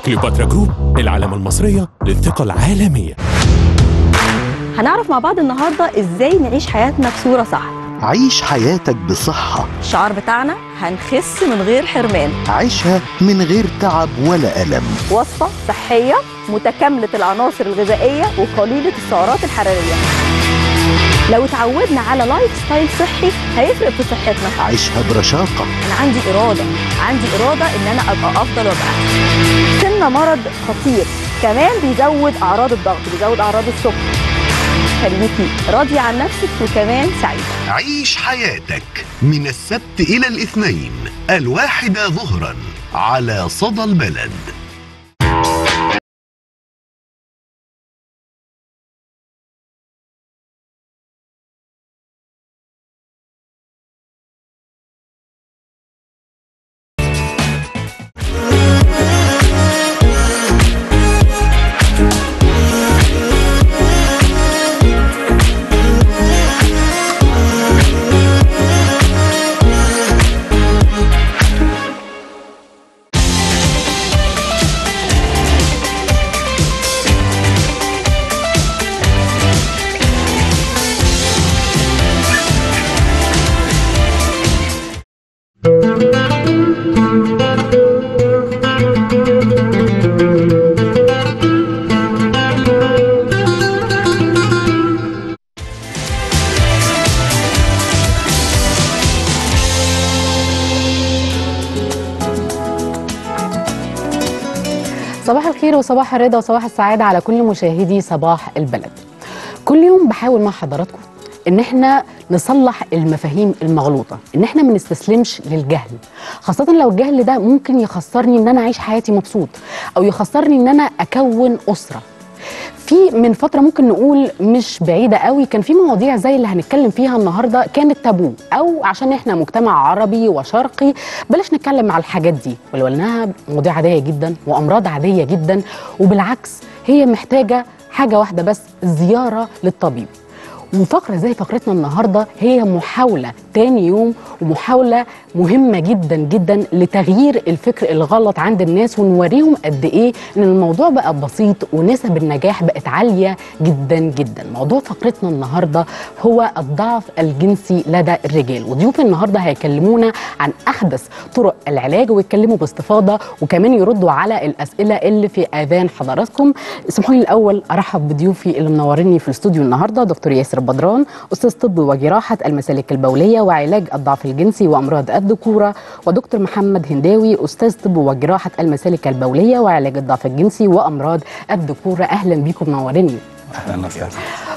كليوباترا جروب، العلامة المصرية للثقة العالمية. هنعرف مع بعض النهاردة ازاي نعيش حياتنا بصورة صح. عيش حياتك بصحة. الشعار بتاعنا هنخس من غير حرمان. عيشها من غير تعب ولا ألم. وصفة صحية متكاملة العناصر الغذائية وقليلة السعرات الحرارية. لو اتعودنا على لايف ستايل صحي هيفرق في صحتنا. عيشها برشاقة. أنا عندي إرادة، عندي إرادة إن أنا أبقى أفضل وأبقى أحسن. سمنة مرض خطير، كمان بيزود أعراض الضغط، بيزود أعراض السكر. خليكي راضية عن نفسك وكمان سعيدة. عيش حياتك من السبت إلى الاثنين الواحدة ظهرا على صدى البلد. صباح الخير وصباح الرضا وصباح السعادة على كل مشاهدي صباح البلد. كل يوم بحاول مع حضراتكم ان احنا نصلح المفاهيم المغلوطة، ان احنا ما نستسلمش للجهل، خاصة لو الجهل ده ممكن يخسرني ان انا اعيش حياتي مبسوط او يخسرني ان انا اكون أسرة. في من فترة ممكن نقول مش بعيدة قوي كان في مواضيع زي اللي هنتكلم فيها النهاردة كانت تابو، أو عشان إحنا مجتمع عربي وشرقي بلاش نتكلم على الحاجات دي، ولو إنها مواضيع عادية جدا وأمراض عادية جدا، وبالعكس هي محتاجة حاجة واحدة بس، زيارة للطبيب. وفقرة زي فقرتنا النهاردة هي محاولة تاني يوم، ومحاولة مهمة جدا جدا لتغيير الفكر الغلط عند الناس، ونوريهم قد ايه ان الموضوع بقى بسيط ونسب النجاح بقت عالية جدا جدا. موضوع فقرتنا النهاردة هو الضعف الجنسي لدى الرجال، وضيوف النهاردة هيكلمونا عن احدث طرق العلاج ويتكلموا باستفاضة وكمان يردوا على الاسئلة اللي في اذان حضراتكم. اسمحوا لي الاول ارحب بضيوفي اللي منوريني في الاستوديو النهاردة، دكتور ياسر بدران، استاذ طب وجراحة المسالك البولية وعلاج الضعف الجنسي وامراض الذكورة، ودكتور محمد هنداوي، استاذ طب وجراحة المسالك البولية وعلاج الضعف الجنسي وامراض الذكورة. اهلا بيكم، منوريني. اهلا وسهلا.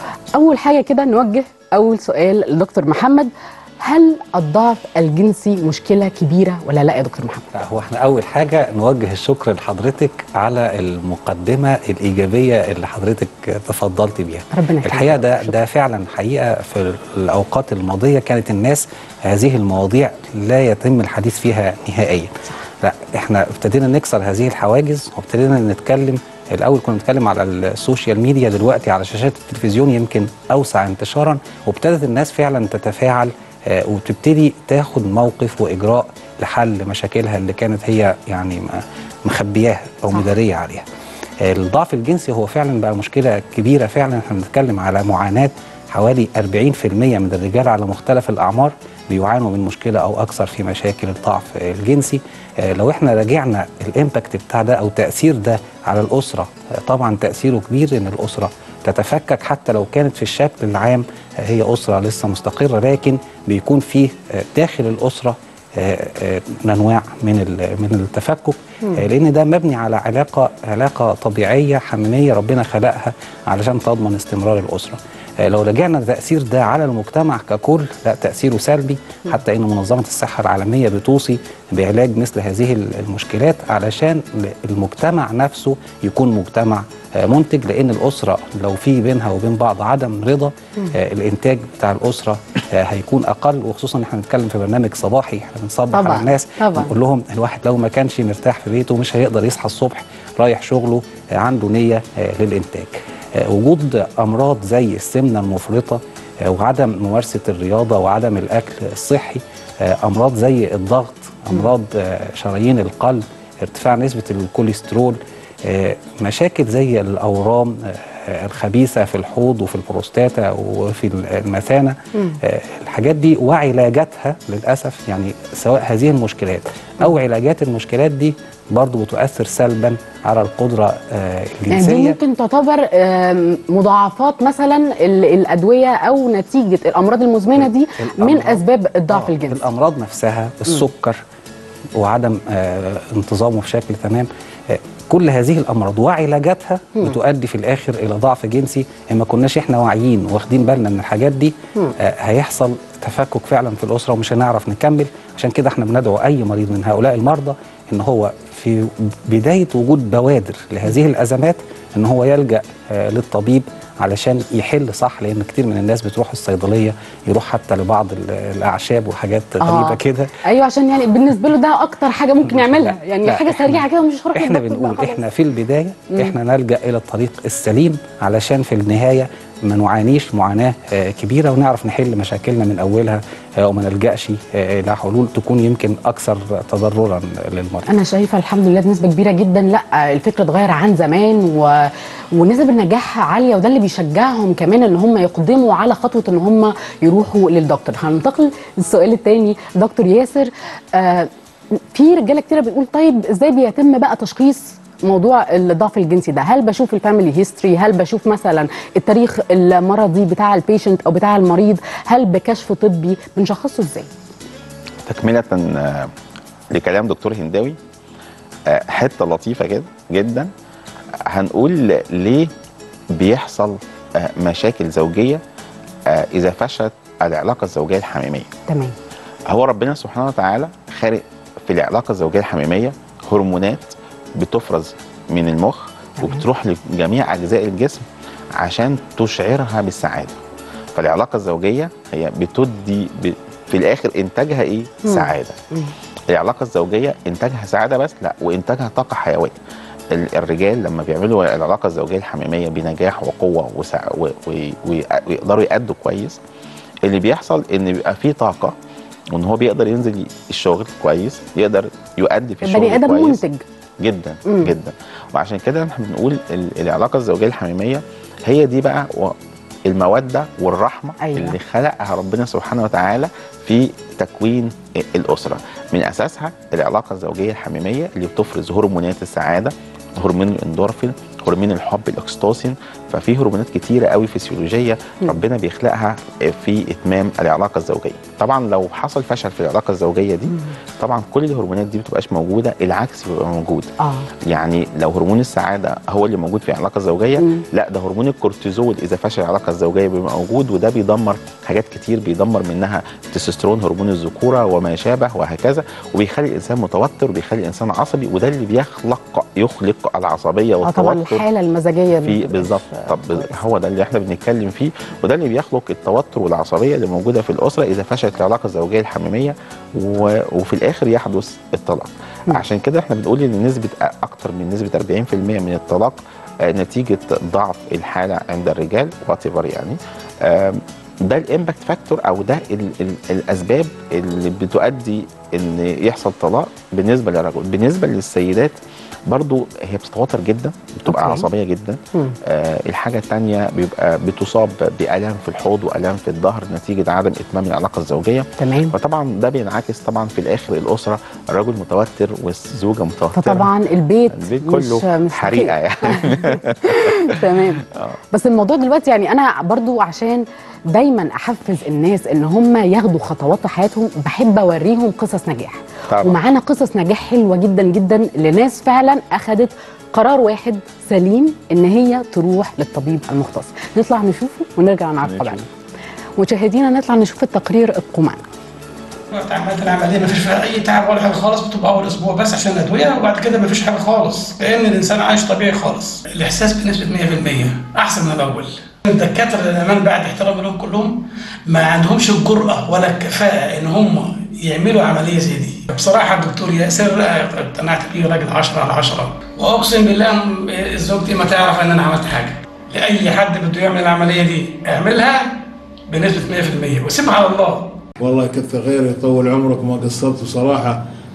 اول حاجة كده نوجه اول سؤال لدكتور محمد، هل الضعف الجنسي مشكلة كبيرة ولا لا يا دكتور محمد؟ هو احنا أول حاجة نوجه الشكر لحضرتك على المقدمة الإيجابية اللي حضرتك تفضلت بيها. ربنا الحقيقة ده ده فعلا حقيقة في الأوقات الماضية كانت الناس هذه المواضيع لا يتم الحديث فيها نهائيا. لا، احنا ابتدينا نكسر هذه الحواجز وابتدينا نتكلم. الأول كنا نتكلم على السوشيال ميديا، دلوقتي على شاشات التلفزيون يمكن أوسع انتشارا، وابتدت الناس فعلا تتفاعل وتبتدي تاخد موقف وإجراء لحل مشاكلها اللي كانت هي يعني مخبياها أو مدارية عليها. الضعف الجنسي هو فعلا بقى مشكلة كبيرة فعلا. احنا بنتكلم على معاناة حوالي أربعين بالمئة من الرجال على مختلف الأعمار بيعانوا من مشكلة أو أكثر في مشاكل الضعف الجنسي. لو احنا راجعنا الإمباكت بتاع ده أو تأثير ده على الأسرة، طبعا تأثيره كبير، إن الأسرة تتفكك حتى لو كانت في الشكل العام هي أسرة لسه مستقرة، لكن بيكون فيه داخل الأسرة أنواع من من التفكك، لأن ده مبني على علاقة علاقة طبيعية حميمية ربنا خلقها علشان تضمن استمرار الأسرة. لو رجعنا التأثير ده على المجتمع ككل، لا، تأثيره سلبي، حتى إن منظمة الصحة العالمية بتوصي بعلاج مثل هذه المشكلات علشان المجتمع نفسه يكون مجتمع منتج، لأن الأسرة لو في بينها وبين بعض عدم رضا، الإنتاج بتاع الأسرة هيكون أقل. وخصوصا إحنا بنتكلم في برنامج صباحي، إحنا بنصبح على الناس، بنقول لهم الواحد لو ما كانش مرتاح في بيته مش هيقدر يصحى الصبح رايح شغله عنده نية للإنتاج. وجود أمراض زي السمنة المفرطة وعدم ممارسة الرياضة وعدم الأكل الصحي، أمراض زي الضغط، أمراض شرايين القلب، ارتفاع نسبة الكوليسترول، مشاكل زي الاورام الخبيثه في الحوض وفي البروستاتا وفي المثانه، الحاجات دي وعلاجاتها للاسف، يعني سواء هذه المشكلات او علاجات المشكلات دي برضه بتؤثر سلبا على القدره الجنسيه. يعني دي ممكن تعتبر مضاعفات مثلا الادويه او نتيجه الامراض المزمنه دي من اسباب الضعف الجنسي. الامراض نفسها، السكر وعدم انتظامه بشكل تمام، كل هذه الامراض وعلاجاتها بتؤدي في الاخر الى ضعف جنسي. ان ما كناش احنا واعيين واخدين بالنا من الحاجات دي آه هيحصل تفكك فعلا في الاسره ومش هنعرف نكمل. عشان كده احنا بندعو اي مريض من هؤلاء المرضى ان هو في بدايه وجود بوادر لهذه الازمات ان هو يلجا آه للطبيب علشان يحل صح، لان كتير من الناس بتروح الصيدليه يروح حتى لبعض الاعشاب وحاجات غريبه آه. كده. ايوه، عشان يعني بالنسبه له ده اكتر حاجه ممكن يعملها، يعني لا حاجه سريعه كده مش هروح. احنا بنقول احنا في البدايه مم. احنا نلجا الى الطريق السليم علشان في النهايه ما نعانيش معاناه آه كبيره ونعرف نحل مشاكلنا من اولها آه وما نلجاش آه الى حلول تكون يمكن اكثر تضررا للمريض. انا شايفه الحمد لله بنسبه كبيره جدا لا الفكر اتغير عن زمان و... ونسب النجاح عاليه، وده اللي بيشجعهم كمان ان هم يقدموا على خطوه ان هم يروحوا للدكتور. هننتقل للسؤال الثاني دكتور ياسر. آه في رجاله كتيره بتقول طيب ازاي بيتم بقى تشخيص موضوع الضعف الجنسي ده؟ هل بشوف الفاميلي هيستوري؟ هل بشوف مثلا التاريخ المرضي بتاع البيشنت او بتاع المريض؟ هل بكشف طبي؟ بنشخصه ازاي؟ تكمله لكلام دكتور هنداوي، حته لطيفه جدا جدا، هنقول ليه بيحصل مشاكل زوجيه اذا فشلت العلاقه الزوجيه الحميميه. تمام. هو ربنا سبحانه وتعالى خارق في العلاقه الزوجيه الحميميه هرمونات بتفرز من المخ وبتروح لجميع اجزاء الجسم عشان تشعرها بالسعاده. فالعلاقه الزوجيه هي بتدي ب... في الاخر انتاجها ايه؟ سعاده. مم. العلاقه الزوجيه انتاجها سعاده بس؟ لا، وانتاجها طاقه حيويه. الرجال لما بيعملوا العلاقه الزوجيه الحميميه بنجاح وقوه وسع... و... و... ويقدروا يأدوا كويس، اللي بيحصل ان بيبقى فيه طاقه وان هو بيقدر ينزل الشغل كويس، يقدر يؤدي في الشغل كويس. البني ادم منتج جدا مم. جدا. وعشان كده احنا بنقول العلاقه الزوجيه الحميميه هي دي بقى الموده والرحمه. أيوة. اللي خلقها ربنا سبحانه وتعالى في تكوين الاسره. من اساسها العلاقه الزوجيه الحميميه اللي بتفرز هرمونات السعاده، هرمون الاندورفين، هرمون الحب الاكستوسين. ففي هرمونات كتيره قوي فسيولوجيه ربنا بيخلقها في اتمام العلاقه الزوجيه. طبعا لو حصل فشل في العلاقه الزوجيه دي طبعا كل الهرمونات دي ما بتبقاش موجوده، العكس بيبقى موجود. آه. يعني لو هرمون السعاده هو اللي موجود في العلاقه الزوجيه، مم. لا ده هرمون الكورتيزول اذا فشل العلاقه الزوجيه بيبقى موجود، وده بيدمر حاجات كتير، بيدمر منها التستوستيرون هرمون الذكوره وما شابه وهكذا، وبيخلي الانسان متوتر وبيخلي الانسان عصبي، وده اللي بيخلق يخلق العصبيه والتوتر. طبعا الحاله المزاجيه في بالظبط. طب هو ده اللي احنا بنتكلم فيه، وده اللي بيخلق التوتر والعصبيه اللي موجوده في الاسره اذا فشلت العلاقه الزوجيه الحميميه، و... وفي الاخر يحدث الطلاق. م. عشان كده احنا بنقول ان نسبه اكتر من نسبه أربعين بالمئة من الطلاق نتيجه ضعف الحاله عند الرجال واتيفر يعني. ده الامباكت فاكتور او ده ال ال الاسباب اللي بتؤدي ان يحصل طلاق بالنسبه للرجل. بالنسبه للسيدات برضو هي بتتوتر جدا، بتبقى أوكي. عصبيه جدا. آه الحاجه الثانيه بيبقى بتصاب بالام في الحوض والام في الظهر نتيجه عدم اتمام العلاقه الزوجيه. تمام. فطبعا ده بينعكس طبعا في الاخر الاسره، الرجل متوتر والزوجه متوتره، فطبعا البيت البيت كله مش حريقه يعني. تمام. بس الموضوع دلوقتي يعني انا برضو عشان دايما احفز الناس ان هم ياخدوا خطوات في حياتهم، بحب اوريهم قصص نجاح. طبعا. ومعانا قصص نجاح حلوه جدا جدا لناس فعلا اخذت قرار واحد سليم ان هي تروح للطبيب المختص. نطلع نشوفه ونرجع نعقب عليه. مشاهدينا نطلع نشوف التقرير القمعي. رحت عملت العمليه مفيش فيها اي تعب ولا حاجه خالص، بتبقى اول اسبوع بس عشان الادويه، وبعد كده مفيش حاجه خالص، كأن الانسان عايش طبيعي خالص. الاحساس بنسبه مية بالمية احسن من الاول. الدكاتره للامانه بعد احترامي لهم كلهم ما عندهمش الجرأه ولا الكفاءه ان هم يعملوا عمليه زي دي. بصراحه الدكتور ياسر اقتنعت بيه راجل عشرة على عشرة، واقسم بالله زوجتي ما تعرف ان انا عملت حاجه. لاي حد بده يعمل العمليه دي اعملها بنسبه مية بالمية وسيبها على الله. والله كثر خير يطول عمرك وما قصرت بصراحه.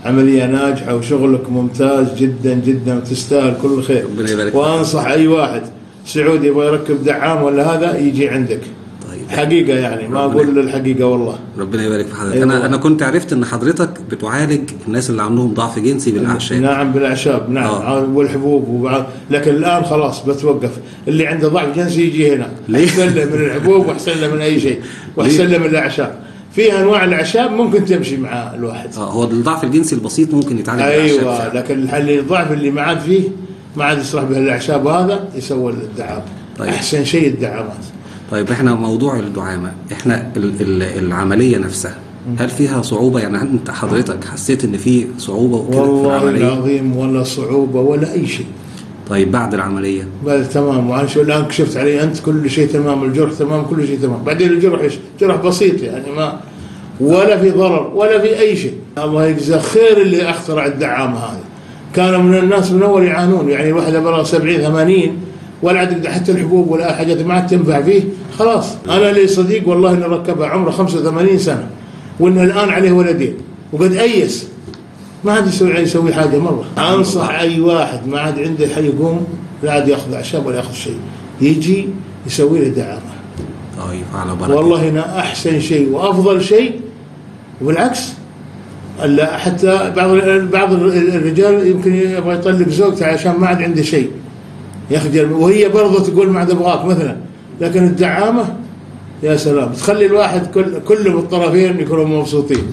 عملية ناجحة وشغلك ممتاز جدا جدا وتستاهل كل خير. وأنصح أي واحد سعودي يبغى يركب دعام ولا هذا يجي عندك. طيب. حقيقة يعني ما أقول الحقيقة والله. ربنا يبارك في حضرتك. أنا أنا كنت عرفت إن حضرتك بتعالج الناس اللي عندهم ضعف جنسي بالأعشاب. نعم بالأعشاب نعم آه. والحبوب وبعض، لكن الآن خلاص بتوقف. اللي عنده ضعف جنسي يجي هنا. أحسن له من الحبوب وأحسن له من أي شيء وأحسن له من الأعشاب. في انواع الاعشاب ممكن تمشي مع الواحد. اه هو الضعف الجنسي البسيط ممكن يتعالج ايوه بالأعشاب، لكن اللي الضعف اللي ما عاد فيه ما عاد يصلح به الاعشاب هذا يسوي الدعامه. طيب. احسن شيء الدعامات. طيب احنا موضوع الدعامه، احنا ال ال العمليه نفسها هل فيها صعوبه؟ يعني انت حضرتك حسيت ان في صعوبه وكده في العمليه؟ والله العظيم ولا صعوبه ولا اي شيء. طيب بعد العمليه؟ بعد تمام، وانا شو الان كشفت علي انت كل شيء تمام، الجرح تمام كل شيء تمام، بعدين الجرح ايش؟ جرح بسيط يعني ما ولا في ضرر ولا في اي شيء. الله يجزاه خير اللي اخترع الدعامه هذه. كانوا من الناس من اول يعانون، يعني الواحد بلغ سبعين ثمانين ولا عاد حتى الحبوب ولا حاجات ما عاد تنفع فيه خلاص. انا لي صديق والله انه ركبها عمره خمسة وثمانين سنه وانه الان عليه ولدين وقد ايس ما عاد يسوي يسوي حاجه مره. انصح اي واحد ما عاد عنده حي يقوم لا عاد ياخذ اعشاب ولا ياخذ شيء، يجي يسوي له دعامه. طيب على بركه. والله هنا احسن شيء وافضل شيء، وبالعكس حتى بعض بعض الرجال يمكن يبغى يطلق زوجته عشان ما عاد عنده شيء يخجل، وهي برضه تقول ما عاد ابغاك مثلا، لكن الدعامه يا سلام تخلي الواحد كل كل الطرفين يكونوا مبسوطين.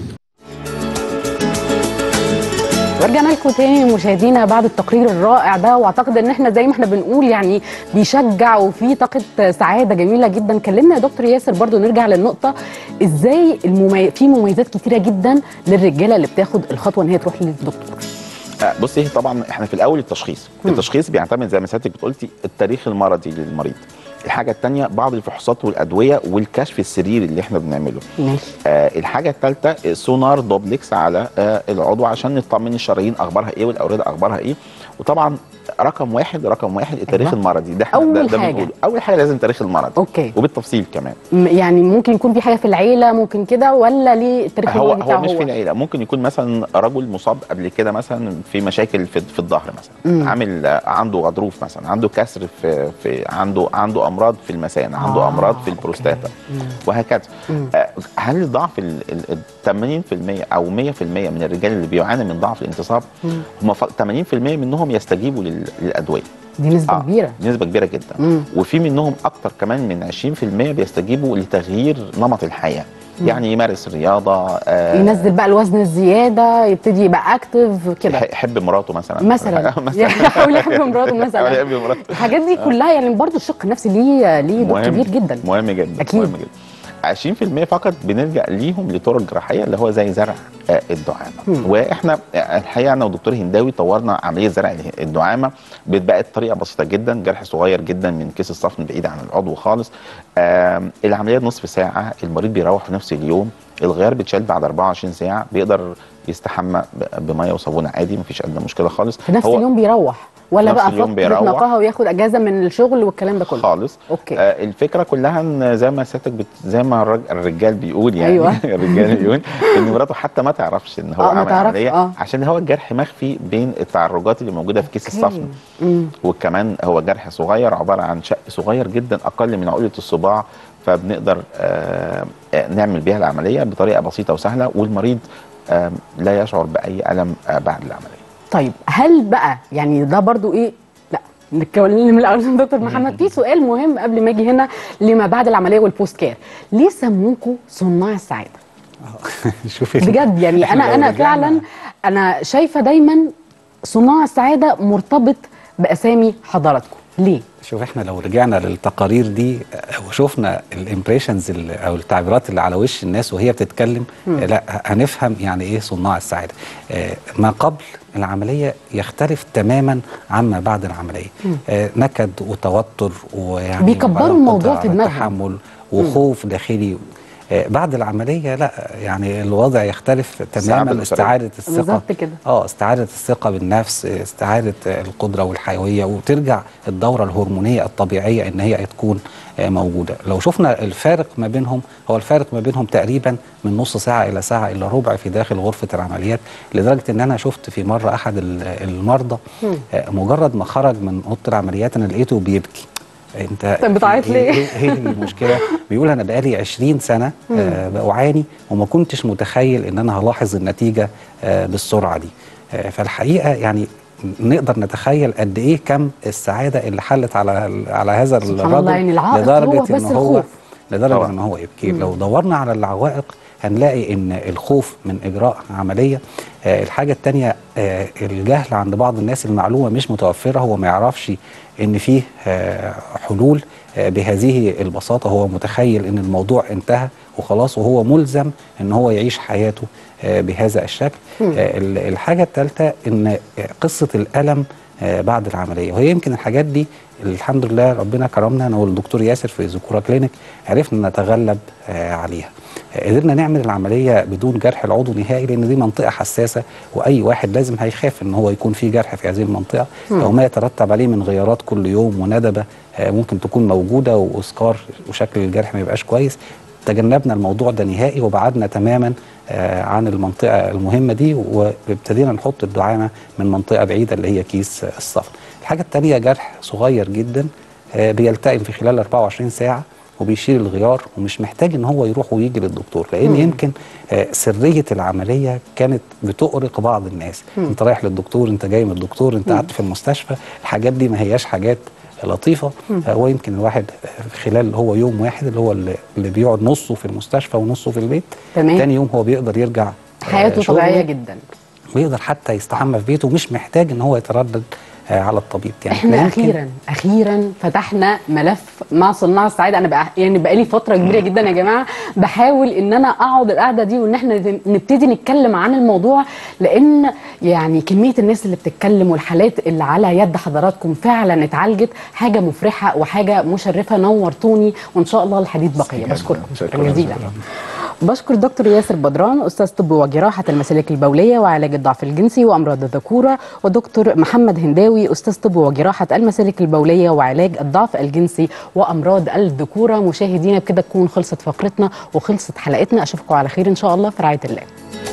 ورجعنا لكم تاني مشاهدينا بعد التقرير الرائع ده، واعتقد ان احنا زي ما احنا بنقول يعني بيشجع وفي طاقه سعاده جميله جدا. كلمنا يا دكتور ياسر برضو نرجع للنقطه ازاي الممي... في مميزات كتيره جدا للرجاله اللي بتاخد الخطوه ان هي تروح للدكتور. بصي طبعا احنا في الاول التشخيص، م. التشخيص بيعتمد زي ما سيادتك بتقولتي التاريخ المرضي للمريض. الحاجه الثانيه بعض الفحوصات والادويه والكشف السريري اللي احنا بنعمله. ماشي. آه الحاجه الثالثه سونار دوبلكس على آه العضو عشان نطمن الشرايين اخبارها ايه والاورده اخبارها ايه. وطبعا رقم واحد رقم واحد التاريخ أه. المرضي ده اول ده, ده حاجه اول حاجه لازم تاريخ المرض. اوكي. وبالتفصيل كمان. يعني ممكن يكون في حاجه في العيله ممكن كده ولا ليه التاريخ هو المرضي بتاعه؟ هو مش في العيله، ممكن يكون مثلا رجل مصاب قبل كده مثلا في مشاكل في, في الظهر مثلا، مم. عامل عنده غضروف مثلا، عنده كسر في, في عنده عنده امراض في المثانه، عنده آه. امراض في البروستاتا وهكذا. آه هل ضعف ال ثمانين بالمئة او مئة بالمئة من الرجال اللي بيعاني من ضعف الانتصاب هم ثمانين بالمئة منهم يستجيبوا للادويه. دي نسبة آه. كبيرة. نسبة كبيرة جدا. مم. وفي منهم أكتر كمان من عشرين بالمئة بيستجيبوا لتغيير نمط الحياة. مم. يعني يمارس رياضة، آه ينزل بقى الوزن الزيادة، يبتدي يبقى اكتف كده، يحب مراته مثلا مثلا يحاول يحب مراته مثلا يحب مراته. الحاجات دي كلها يعني برضه الشق النفسي ليه ليه دور كبير جدا. مهم جدا. أكيد. مهم جدا. عشرين بالمئة فقط بنلجأ ليهم لطرق جراحية اللي هو زي زرع الدعامة. واحنا الحقيقة انا ودكتور هنداوي طورنا عملية زرع الدعامة، بقت طريقة بسيطة جدا، جرح صغير جدا من كيس الصفن بعيد عن العضو خالص. العملية نصف ساعة، المريض بيروح في نفس اليوم، الغيار بيتشال بعد أربعة وعشرين ساعة، بيقدر يستحمى بميه وصابونه عادي مفيش ادنى مشكله خالص. في نفس اليوم بيروح ولا بقى فتره نقاهه وياخد اجازه من الشغل والكلام ده كله خالص؟ اوكي. آه الفكره كلها ان زي ما سيادتك بت... زي ما الرجال بيقول يعني أيوة. الرجال بيقول ان مراته حتى ما تعرفش ان هو آه عمل عمليه آه. عشان هو الجرح مخفي بين التعرجات اللي موجوده في كيس الصفن. وكمان هو جرح صغير عباره عن شق صغير جدا اقل من عقله الصباع، فبنقدر آه نعمل بيها العمليه بطريقه بسيطه وسهله، والمريض آه لا يشعر باي الم آه بعد العمليه. طيب هل بقى يعني ده برضو ايه، لا نتكلم الاول دكتور محمد في سؤال مهم قبل ما اجي هنا لما بعد العمليه والبوست كير، ليه سموكوا صناع السعاده؟ شوفي بجد يعني انا انا فعلا انا شايفه دايما صناع السعاده مرتبط باسامي حضراتكم، ليه؟ شوف احنا لو رجعنا للتقارير دي وشوفنا الامبريشنز او التعبيرات اللي على وش الناس وهي بتتكلم، مم. لا هنفهم يعني ايه صناع السعاده. آه ما قبل العمليه يختلف تماما عما بعد العمليه. آه نكد وتوتر ويعني بيكبروا الموضوع في دماغهم، تحمل وخوف مم. داخلي. آه، بعد العمليه لا، يعني الوضع يختلف تماما. استعاده الثقه بالظبط كده. اه استعاده الثقه بالنفس، استعاده القدره والحيويه، وترجع الدوره الهرمونيه الطبيعيه ان هي تكون موجوده. لو شفنا الفارق ما بينهم، هو الفارق ما بينهم تقريبا من نص ساعه الى ساعه الا ربع في داخل غرفه العمليات، لدرجه ان انا شفت في مره احد المرضى مجرد ما خرج من اوضه العمليات انا لقيته بيبكي. انت بتعيط ليه؟ هي المشكله. بيقول انا بقالي عشرين سنه آه بعاني وما كنتش متخيل ان انا هلاحظ النتيجه آه بالسرعه دي. آه فالحقيقه يعني نقدر نتخيل قد ايه كم السعاده اللي حلت على على هذا الرجل، يعني العائق لدرجه هو بس ان هو الخوف. لدرجه طبعا. ان هو يبكي. لو دورنا على العوائق هنلاقي ان الخوف من اجراء عمليه. آه الحاجه الثانيه آه الجهل عند بعض الناس، المعلومه مش متوفره، هو ما يعرفش ان فيه آه حلول آه بهذه البساطه، هو متخيل ان الموضوع انتهى وخلاص وهو ملزم ان هو يعيش حياته آه بهذا الشكل. آه الحاجه الثالثه ان قصه الالم آه بعد العمليه، وهي يمكن الحاجات دي الحمد لله ربنا كرمنا انا والدكتور ياسر في ذكورة كلينيك عرفنا نتغلب آه عليها. آه قدرنا نعمل العمليه بدون جرح العضو نهائي، لان دي منطقه حساسه واي واحد لازم هيخاف ان هو يكون فيه جرح في هذه المنطقه او ما يترتب عليه من غيارات كل يوم وندبه آه ممكن تكون موجوده واسكار وشكل الجرح ما يبقاش كويس. تجنبنا الموضوع ده نهائي وبعدنا تماما آه عن المنطقه المهمه دي، وابتدينا نحط الدعامه من منطقه بعيده اللي هي كيس الصفن. الحاجه الثانيه جرح صغير جدا آه بيلتئم في خلال أربعة وعشرين ساعه وبيشيل الغيار ومش محتاج ان هو يروح ويجي للدكتور، لان مم. يمكن آه سريه العمليه كانت بتؤرق بعض الناس. مم. انت رايح للدكتور، انت جاي من الدكتور، انت قعدت في المستشفى، الحاجات دي ما هياش حاجات لطيفه. آه هو يمكن الواحد خلال هو يوم واحد اللي هو اللي, اللي بيقعد نصه في المستشفى ونصه في البيت، تمام. تاني يوم هو بيقدر يرجع حياته طبيعيه جدا، ويقدر حتى يستحمى في بيته ومش محتاج ان هو يتردد على الطبيب. يعني احنا اخيرا اخيرا فتحنا ملف مع صناع السعاده. انا بقى يعني بقالي فتره كبيره جدا يا جماعه بحاول ان انا اقعد القعده دي وان احنا نبتدي نتكلم عن الموضوع، لان يعني كميه الناس اللي بتتكلم والحالات اللي على يد حضراتكم فعلا اتعالجت حاجه مفرحه وحاجه مشرفه. نورتوني وان شاء الله الحديث بقيه. بشكركم شكرا جزيلا. بشكر دكتور ياسر بدران استاذ طب وجراحه المسالك البوليه وعلاج الضعف الجنسي وامراض الذكوره، ودكتور محمد هنداوي استاذ طب وجراحه المسالك البوليه وعلاج الضعف الجنسي وامراض الذكوره. مشاهدينا بكده تكون خلصت فقرتنا وخلصت حلقتنا. اشوفكم على خير ان شاء الله في رعايه الله.